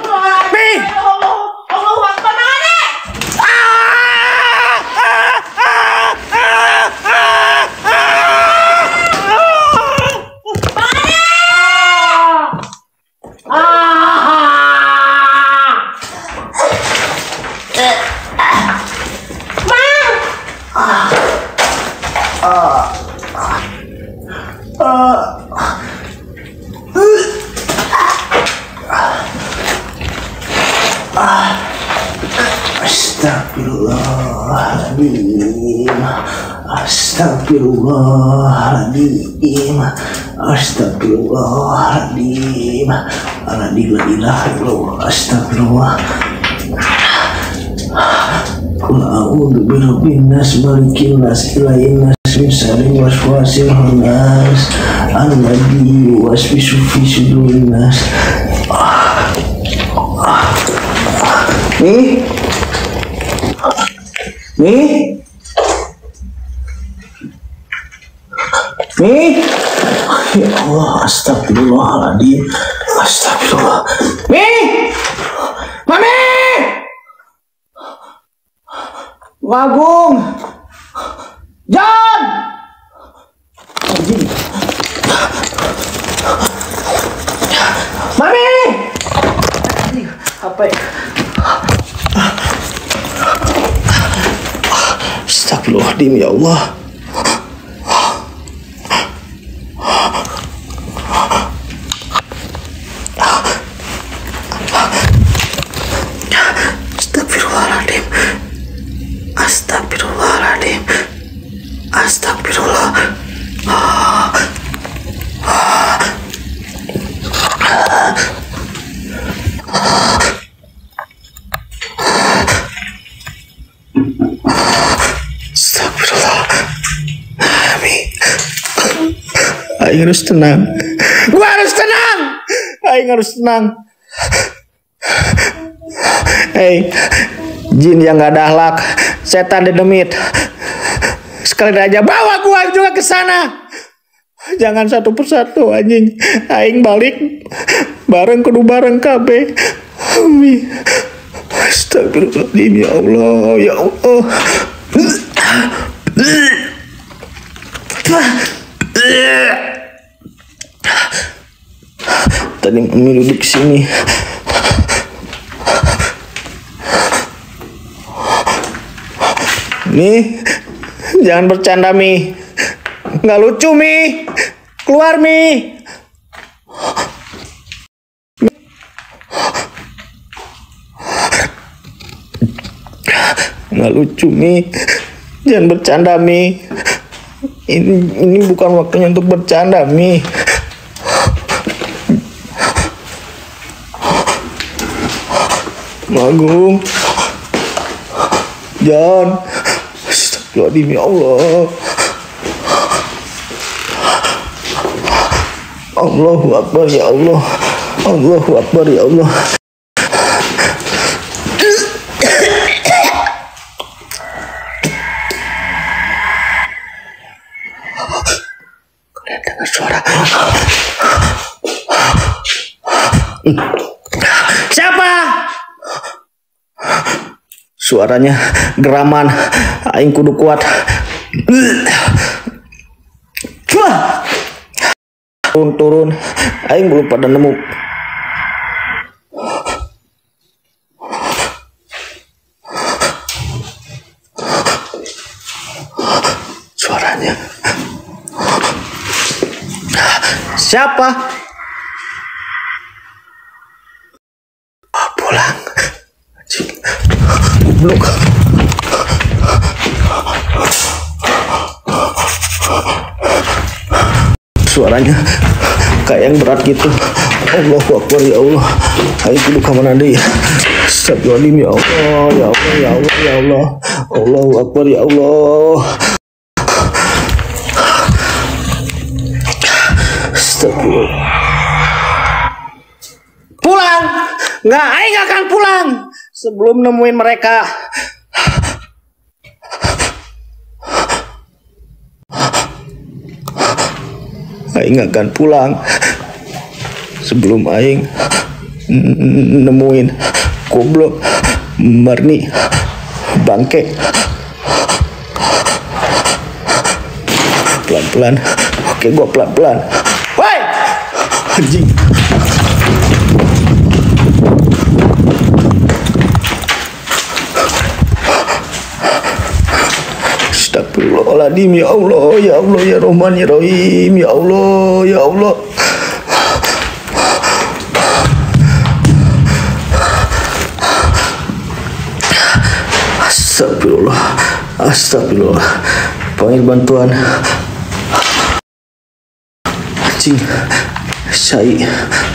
Astagfirullahaladzim. Astagfirullah. Qul a'udzu birabbin nas, malikin nas, ilahin nas, min syarri waswasil khannas, alladzi yuwaswisu fi sudurin nas. Mi. Ya Allah, astagfirullahaladzim. Astagfirullah. Mami! Magung! John! Anjing. Mami! Apa ya? Astagfirullahaladzim, ya Allah. Astagfirullah. Aing harus tenang. Gua harus tenang. Aing harus tenang. Hei, jin yang gak ada akhlak, setan dedemit. Sekali aja bawa gua juga ke sana. Jangan satu persatu anjing. Aing balik bareng kudu bareng kabeh. Astagfirullahaladzim, ya Allah, ya Allah. Tadi Mami duduk di sini. Mi, jangan bercanda Mi, nggak lucu Mi, keluar Mi. Nggak lucu Mi, jangan bercanda Mi. Ini bukan waktunya untuk bercanda Mi. Agung, jangan. Astagfirullahaladzim, ya Allah. Allahu Akbar, ya Allah. Allahu Akbar, ya Allah. Kalian dengar suara? Siapa? Suaranya geraman, aing kudu kuat. Turun, aing belum pada nemu. Suaranya. Siapa? Pulang. Goblok. Suaranya kayak yang berat gitu. Allahu Akbar, ya Allah. Ayo kudu ka mana deui? Astagfirullahaladzim, ya Allah, ya Allah, ya Allah, ya Allah. Allahu Akbar, ya Allah. Astagfirullah. Pulang. Nggak, aing akan pulang sebelum nemuin mereka. Aing akan pulang sebelum aing nemuin goblok Marni bangke. Pelan-pelan. Oke, gua pelan-pelan. Woi, anjing. Astagfirullahaladzim, ya Allah, ya Allah, ya Rahman, ya Rahim, ya Allah, ya Allah. Astagfirullah, astagfirullah. Panggil bantuan. Anjing, saya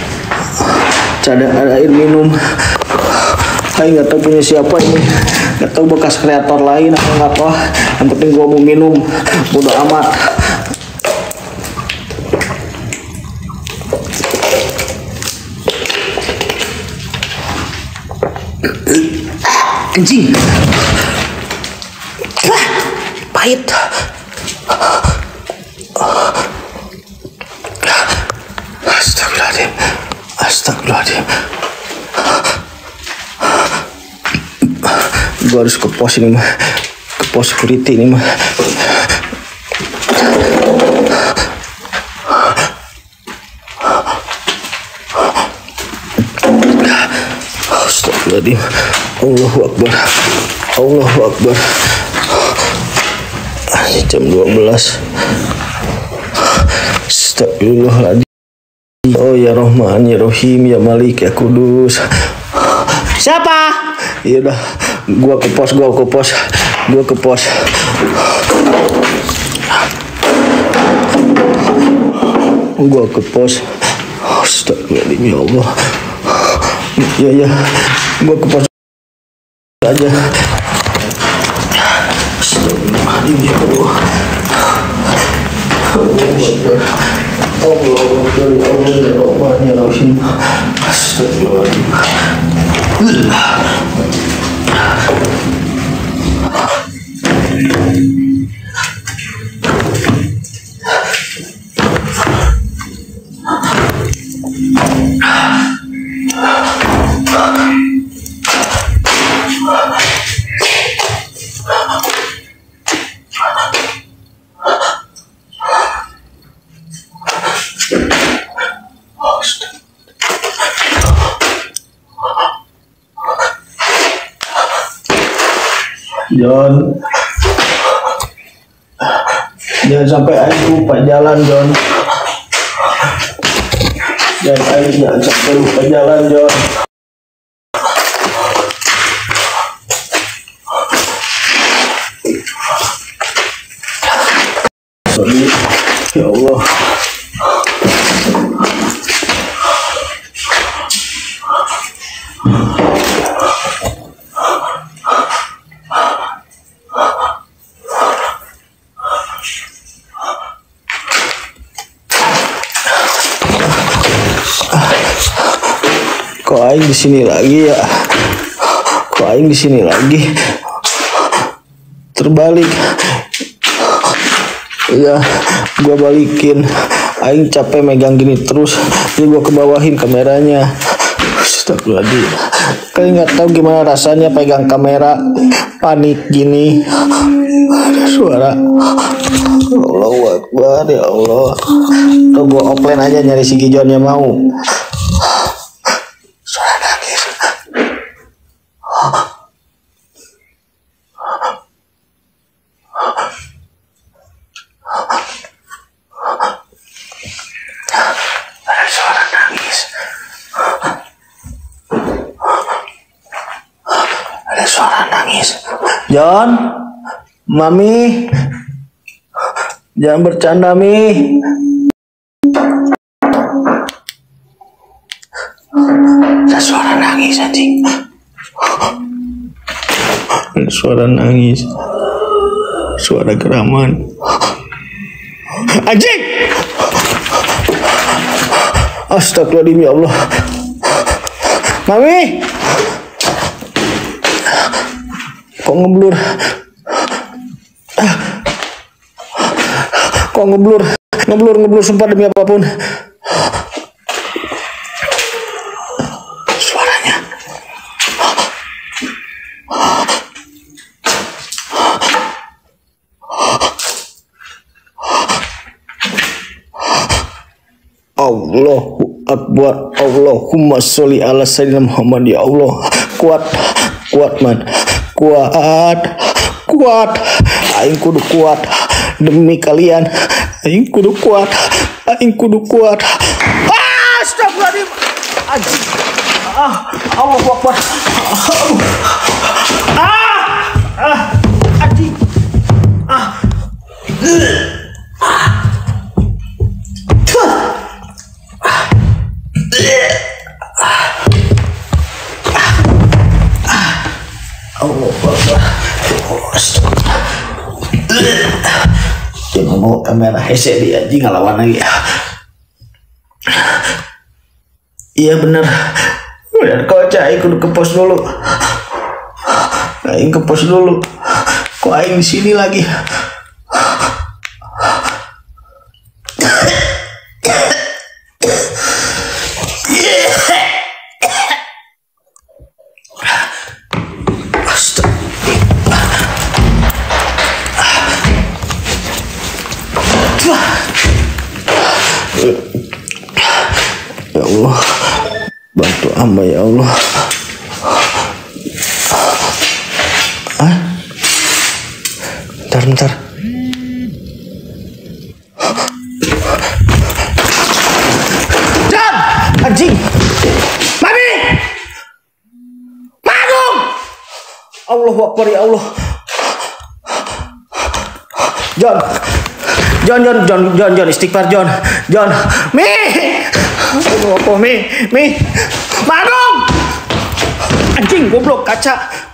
ada air minum. Saya nggak tahu punya siapa ini, nggak tahu bekas kreator lain atau nggak tahu. Yang penting gua mau minum, bodo amat. Anjing, pahit. Astagfirullahaladzim, astagfirullahaladzim. Gue harus ke pos ini mah, ke pos security ini mah. Astagfirullahaladzim. Allahu Akbar, Allahu Akbar. Ini jam 12. Astagfirullahaladzim. Oh ya Rahman, ya Rahim, ya Malik, ya Kudus. Siapa? Iya udah, gua ke pos. Astagfirullahaladzim, ya Allah. Ya, gua ke pos aja. Astagfirullahaladzim, ya Allah. John. Jangan sampai aing lupa jalan, John. Dan aing jangan sampai lupa jalan, John. Sorry, ya Allah. Kok aing di sini lagi ya? Kok aing di sini lagi? Terbalik. Ya, gua balikin. Aing capek megang gini terus. Jadi gua kebawahin kameranya. Astagfirullahaladzim. Kalian nggak tahu gimana rasanya pegang kamera panik gini. Ada suara. Allahu Akbar, ya Allah. Tuh gua offline aja nyari si Gijon yang mau. Suara nangis. Ada suara nangis. Ada suara nangis. John, Mami, jangan bercanda, Mi. Ada suara nangis, anjing. Ada suara nangis. Suara geraman. Anjing! Astagfirullahaladzim, ya Allah. Mami! Kok ngeblur? Kok ngeblur? Ngeblur, sumpah demi apapun. Suaranya. Allahu Akbar. Allahumma sholli ala sayyidina Muhammad. Ya Allah, kuat man, kuat. Aing kudu kuat demi kalian. Aing kudu kuat. Astagfirullahaladzim. Anjing. Allahu Akbar. Anjing. Allah Akbar. Jangan mau kamera hese di anjing ngelawan lagi. Iya bener kok aing kudu ke pos dulu. Aing ke pos dulu. Kok aing di sini lagi? Ya Allah, bantu hamba ya Allah. Bentar. John, anjing. Mami, Magung. Allahu Akbar, ya Allah. John, istighfar John, Mi, apa Mi, Magung, anjing, goblok, kaca.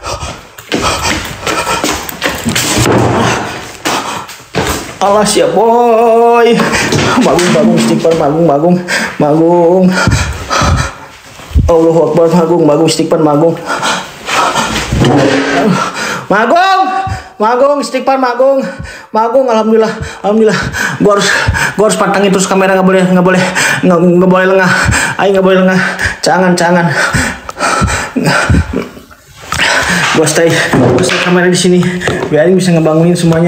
Alas ya boy, Magung, istighfar, Magung. Allahu Akbar, Magung, istighfar, Magung, istighfar, Magung, alhamdulillah. Gua harus pantangin terus kamera, nggak boleh lengah. Ayo nggak boleh lengah. Jangan. Gua stay kamera di sini biar bisa ngebangunin semuanya.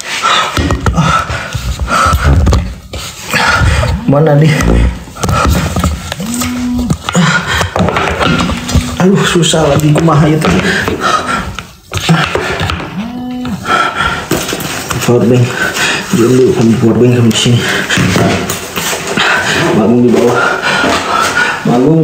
Mana nih? Aduh, susah lagi kumaha itu. power bank. Dulu kami power bank kami di sini. Magung di bawah. Magung.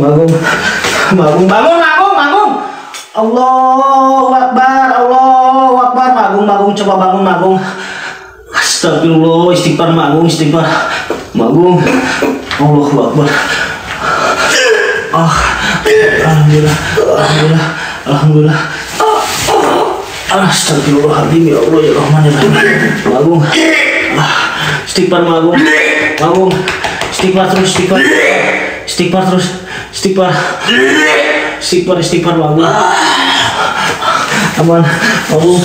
Allahu Akbar. Magung, coba bangun Magung. Astagfirullah, istighfar Magung. Magung. Allahu Akbar. Alhamdulillah. Astagfirullahaladzim, ya Allah, ya Rahman, ya Rahim. Magung. Istighfar Magung. Istighfar terus. Istighfar Magung. Aman, Magung.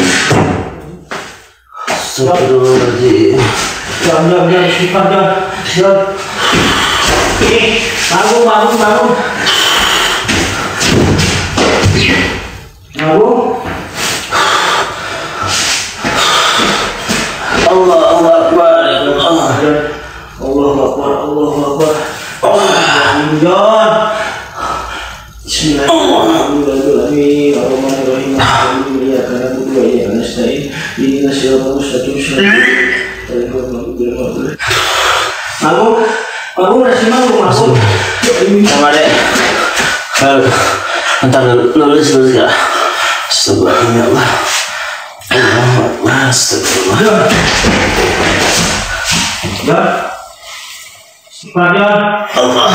Astagfirullahaladzim. Jangan, istighfar, jangan. Magung. Magung. Allahu Akbar. Bismillahirrahmanirrahim. Magung udah sih Magung. Sama deh. Ntar nulis ya. Astagfirullah. Astagfirullah. Allah.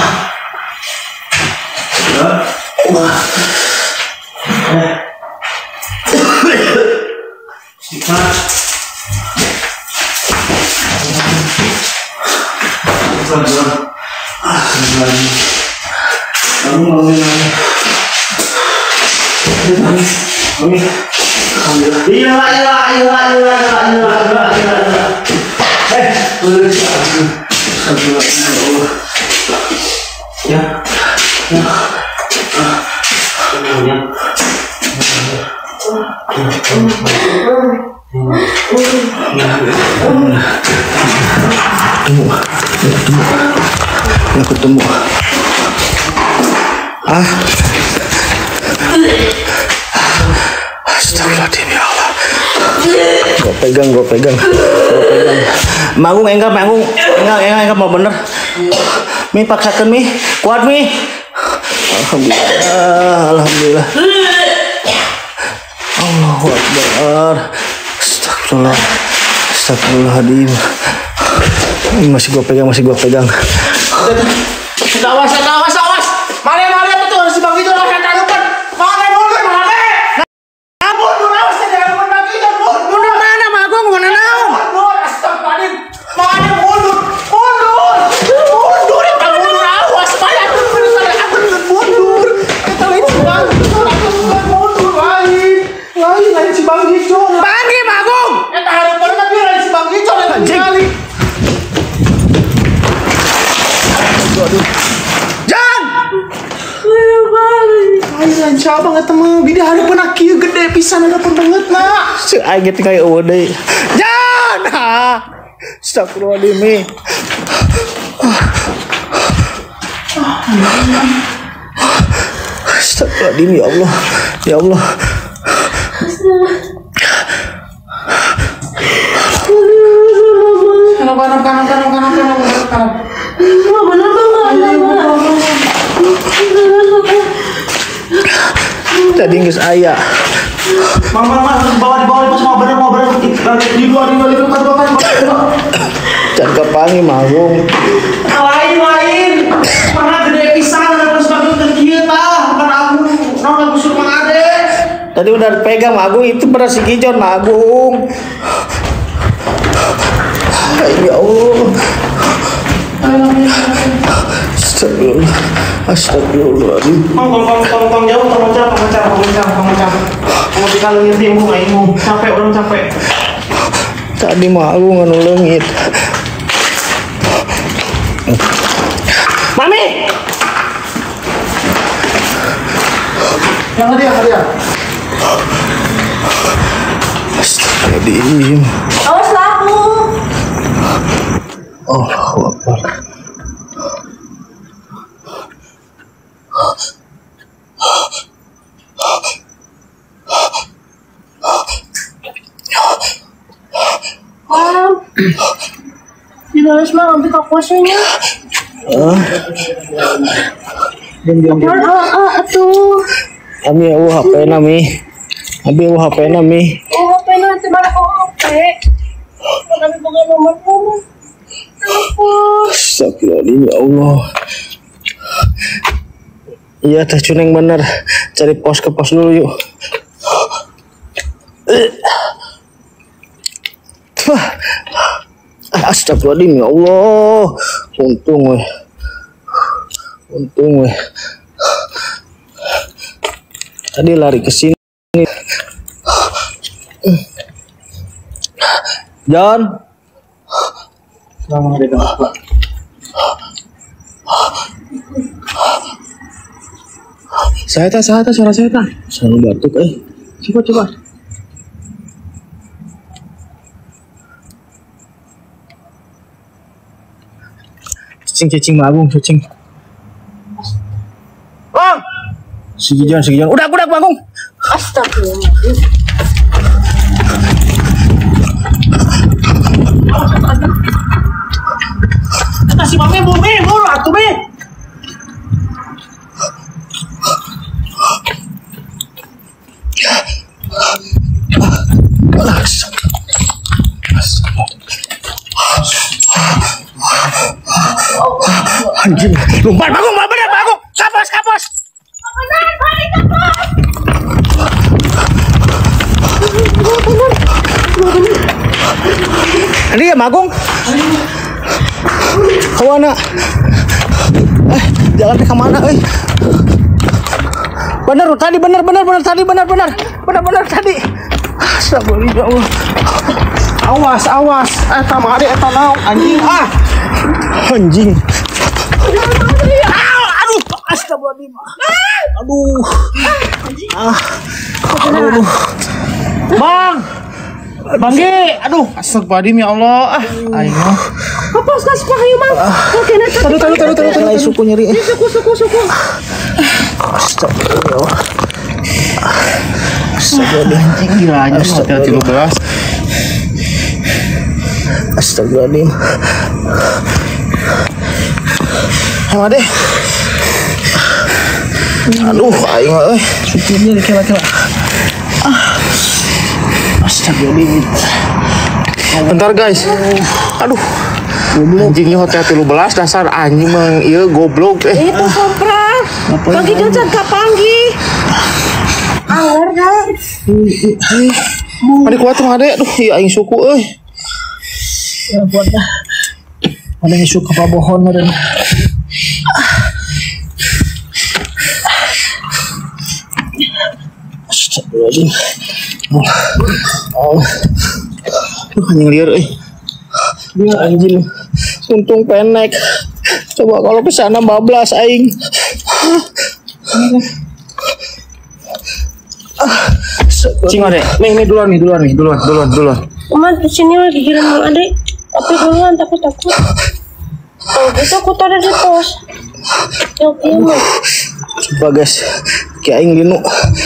Ketemu. Astagfirullahaladzim, ya Allah. Gua pegang. Magung enggak mau bener. Mi paksakan Mi, kuat Mi. Alhamdulillah. Allahu Akbar. Astagfirullahaladzim. Masih gua pegang. Awas. Mare tuh harus dibagi itu lah yang depan. Mare mundur. Mundur awas jangan bagi itu. Mundur mana Magung? Mana naon? Mundur astagfirullahaladzim. Mare mundur. Kita mundur awas. Mare mundur. Kita lain si Banggi. Mundur lain si Banggi. Banggi Magung. Eta harapan tapi lain si Banggi kali. Insya Allah ketemu bini hari pun kieu gede pisan ada banget nak. Saya gitu kayak udah. Jangan. Astagfirullahaladzim. Astagfirullahaladzim, ya Allah. Kanan. Bener tadi nggak ayah. Mama bawa di pos mau bener di luar jangan kepangi Magung. Lain mana gede pisan ada terus bagus terkieu tah bukan aku suruh Mang Ade. Tadi udah pegang Magung itu beras si Gijon Magung. Ya Allah. Astagfirullahaladzim. Tolong jauh, tolong pemecah. Kamu dikalungin timbu, ngaimu. Capek. Tadi Magung anu leungit. Mami. Yang hadiah. Astagfirullahaladzim. Awas laku. Allahu Akbar. Dibalas mah ambil kapuasnya. Diam. Atuh. Ami HP nami. Abi HP nami. HP nanti mana HP? Kami bukan nomor kamu. Astagfirullahaladzim ya Allah. Iya teh Cuneng bener. Cari pos ke pos dulu yuk. Astagfirullahaladzim ya Allah. Untung weh. Tadi lari ke sini. John. Assalamualaikum. Saya suara saya. Selalu batuk Coba. Cicing Agung, cicing. Bang. Segijan. Udah Agung. Astagfirullah. Kasih mami buru atuh be. Anjing, lompat Bagong, bener Bagong. Kapos. Ini ya Bagong. Kawana. Jalan ke mana Bener tadi. Astagfirullah ya Allah. Awas. Eta mah ade eta naon anjing. Anjing. Aduh, astagfirullahaladzim. Aduh. Bang Ge, aduh. Astagfirullahaladzim ya Allah. Ayo. Kapos kas pahayu mang. Taruh suku nyeri. Suku. Astagfirullah. Anjing gila aja hotel 13. Astagfirullahaladzim. Sama deh. Aduh, aing euy. Supirnya kira-kira. Astagfirullahaladzim. Bentar guys. Aduh. Anjingnya hotel 13 dasar anjing mang ieu goblok Itu komprak. Pagi jangan kapanggi. Anger dah. Ade kuat mah ade. Aduh, ieu aing suku euy. Ya buat dah. Ada yang suka pabohon meren. Astagfirullahaladzim. Anjing liar euy. Dia anjing. Untung penek. Coba kalau kesana bablas aing. Cing ade. Nih duluan. Cuman di sini lagi kirim mang adik. Tapi duluan takut. Oh, bisa aku taruh di pos. Coba. Coba guys. Kayak aing linu.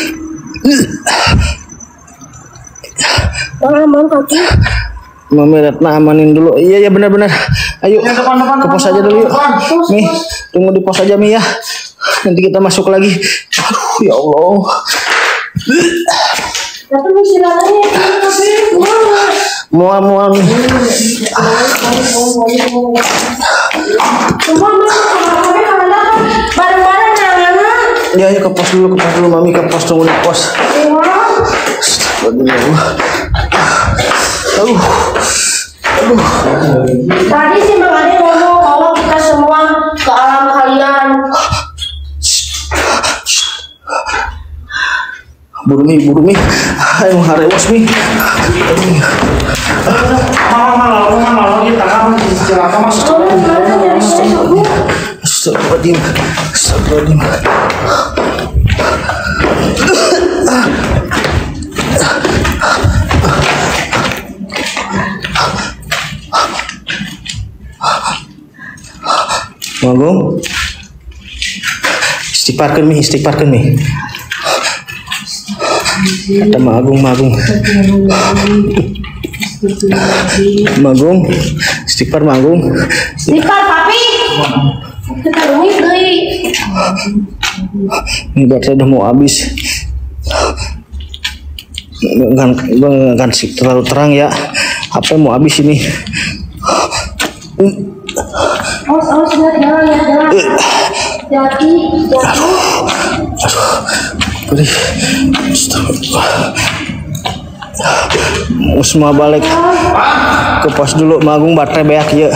Bang kaki. Mami Retna amanin dulu. Iya benar. Ayo ke pos aja dulu yuk. Nih, tunggu di pos aja Mi ya. Nanti kita masuk lagi. Aduh ya Allah. Tapi mesti lari. Mual. Semua bareng-bareng jangan. Ya ayo ke pos dulu Mami ke pos tunggu di pos. Astagfirullah. Aduh. Tadi sih Bang Ade ngomong kalau kita semua ke alam kalian. Buru Mi. Ayo harewas Mi. Malah kita kan celaka masuk. Astagfirullahaladzim. Magong. Istighfarkan mi. Kata Magung. Magung, istighfar Magung. Istighfar papi. Kita rumit deui. Ini baterai udah mau habis. Kan terlalu terang ya. HP mau habis ini. Awas jalan ya, jalan. Jadi. Semua balik ke pos dulu. Magung baterai beak ya.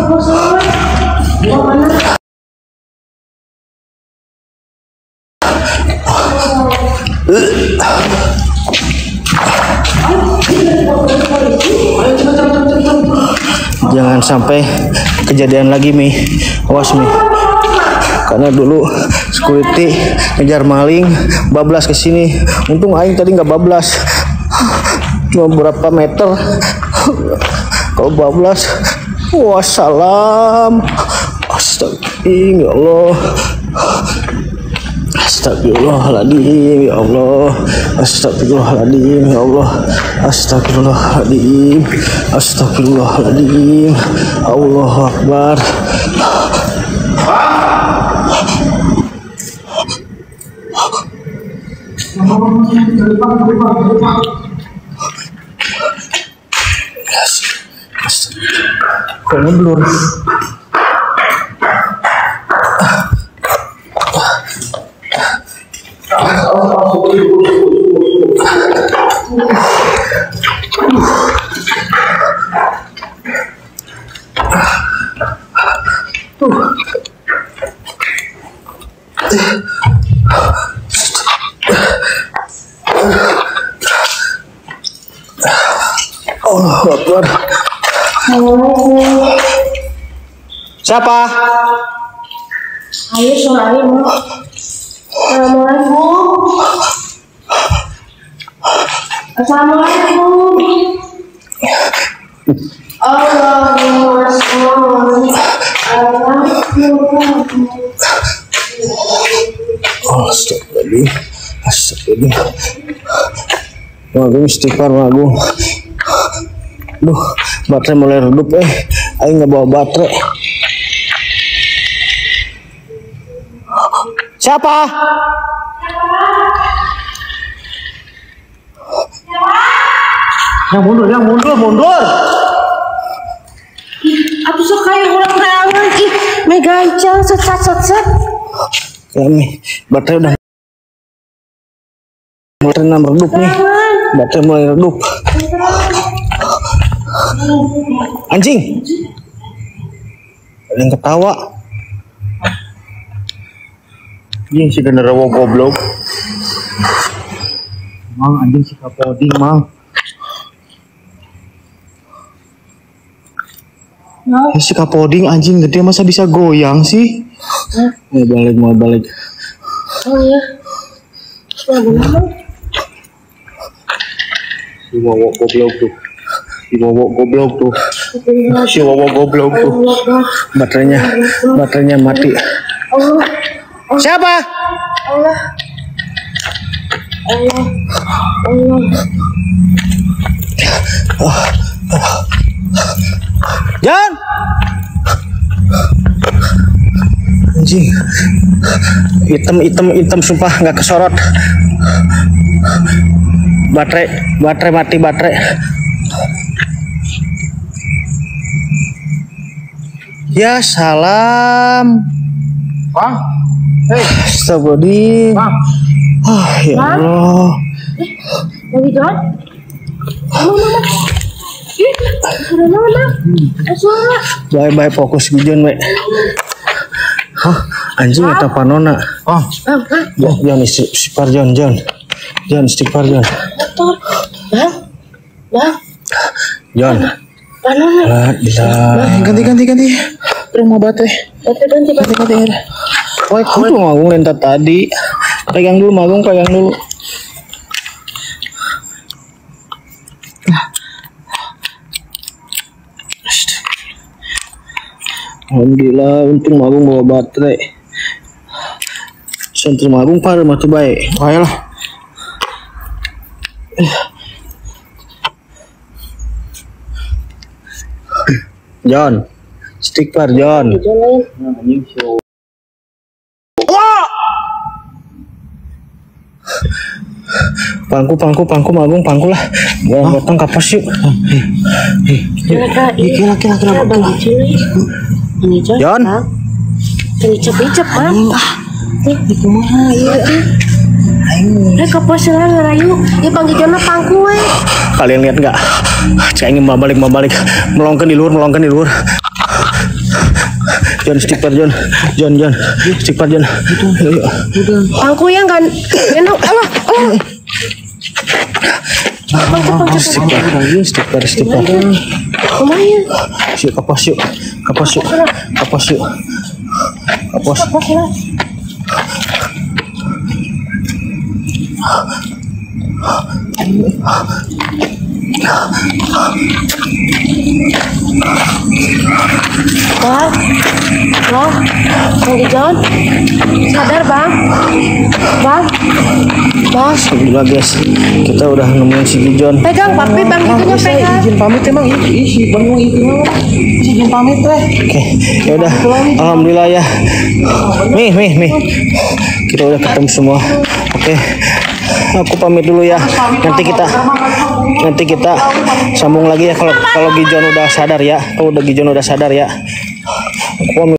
Jangan sampai kejadian lagi Mi. Awas Mi. Karena dulu security ngejar maling, bablas ke sini. Untung aing tadi nggak bablas. Cuma berapa meter. Kalau bablas, wassalam. Astagfirullah ya Allah. Astagfirullahaladzim ya Allah. Astagfirullahaladzim ya Allah. Astagfirullahaladzim. Astagfirullahaladzim. Allahu Akbar. Kok ngeblur? Allahu Akbar. Siapa? Ayo solain. Assalamualaikum. Allahumma sholli ala Astagfirullahaladzim. Astagfirullah. Magung istighfar Magung. Duh, baterai mulai redup aing nggak bawa baterai. Siapa? Yang mundur. Atuh sok kayak orang rawan ih, megancang set. Ini baterai udah mulai redup nih. Baterai mulai redup. Anjing. Ada yang ketawa. Anjing si genderuwo goblok. Mang anjing si kapoding mang. Si kapoding anjing gede masa bisa goyang sih? Mau balik. Oh iya. Si wawo goblok tuh. Baterainya mati. Siapa? Allah. Jan! Anjing. Hitam sumpah nggak kesorot. Baterai mati. Ya salam. Bang. Hei, Astagfirullahaladzim. Bang. Ya Allah. Lagi John? Mana? Ih, mana? Suara. Bye fokus Gijon we. Hah, anjing eta panona. Oh, Jon istighfar Jon istighfar Jon. Jon. Panona. Ganti. Rumah baterai. Ganti. Kudu Magung lentat tadi. Pegang dulu Magung, pegang dulu. Alhamdulillah, untung Magung bawa baterai. Sentri Magung parah mah tuh baik. Ayolah. John. Istighfar John. Pangku Magung pangku lah. Gua potong kapas yuk. Kira. John. Ini cepet bang. Kapas lah ngerayu. Ini panggil John pangku Kalian lihat nggak? Saya ingin balik melongkan di luar. John istighfar John. Istighfar John. Pangku yang kan enak. Istighfar. Lumayan. Kapas yuk. Wah, Bang John, sadar bang. Alhamdulillah guys, kita udah nemuin si Gijon. Pegang papi bang Gijonnya pegang. Izin pamit emang isi bangun itu. Izin pamit Oke, ya udah. Alhamdulillah ya. Nih. Kita udah ketemu semua. Oke. Aku pamit dulu ya. Nanti kita sambung lagi ya kalau Gijon udah sadar ya. Kalau udah Gijon udah sadar ya. Aku pamit.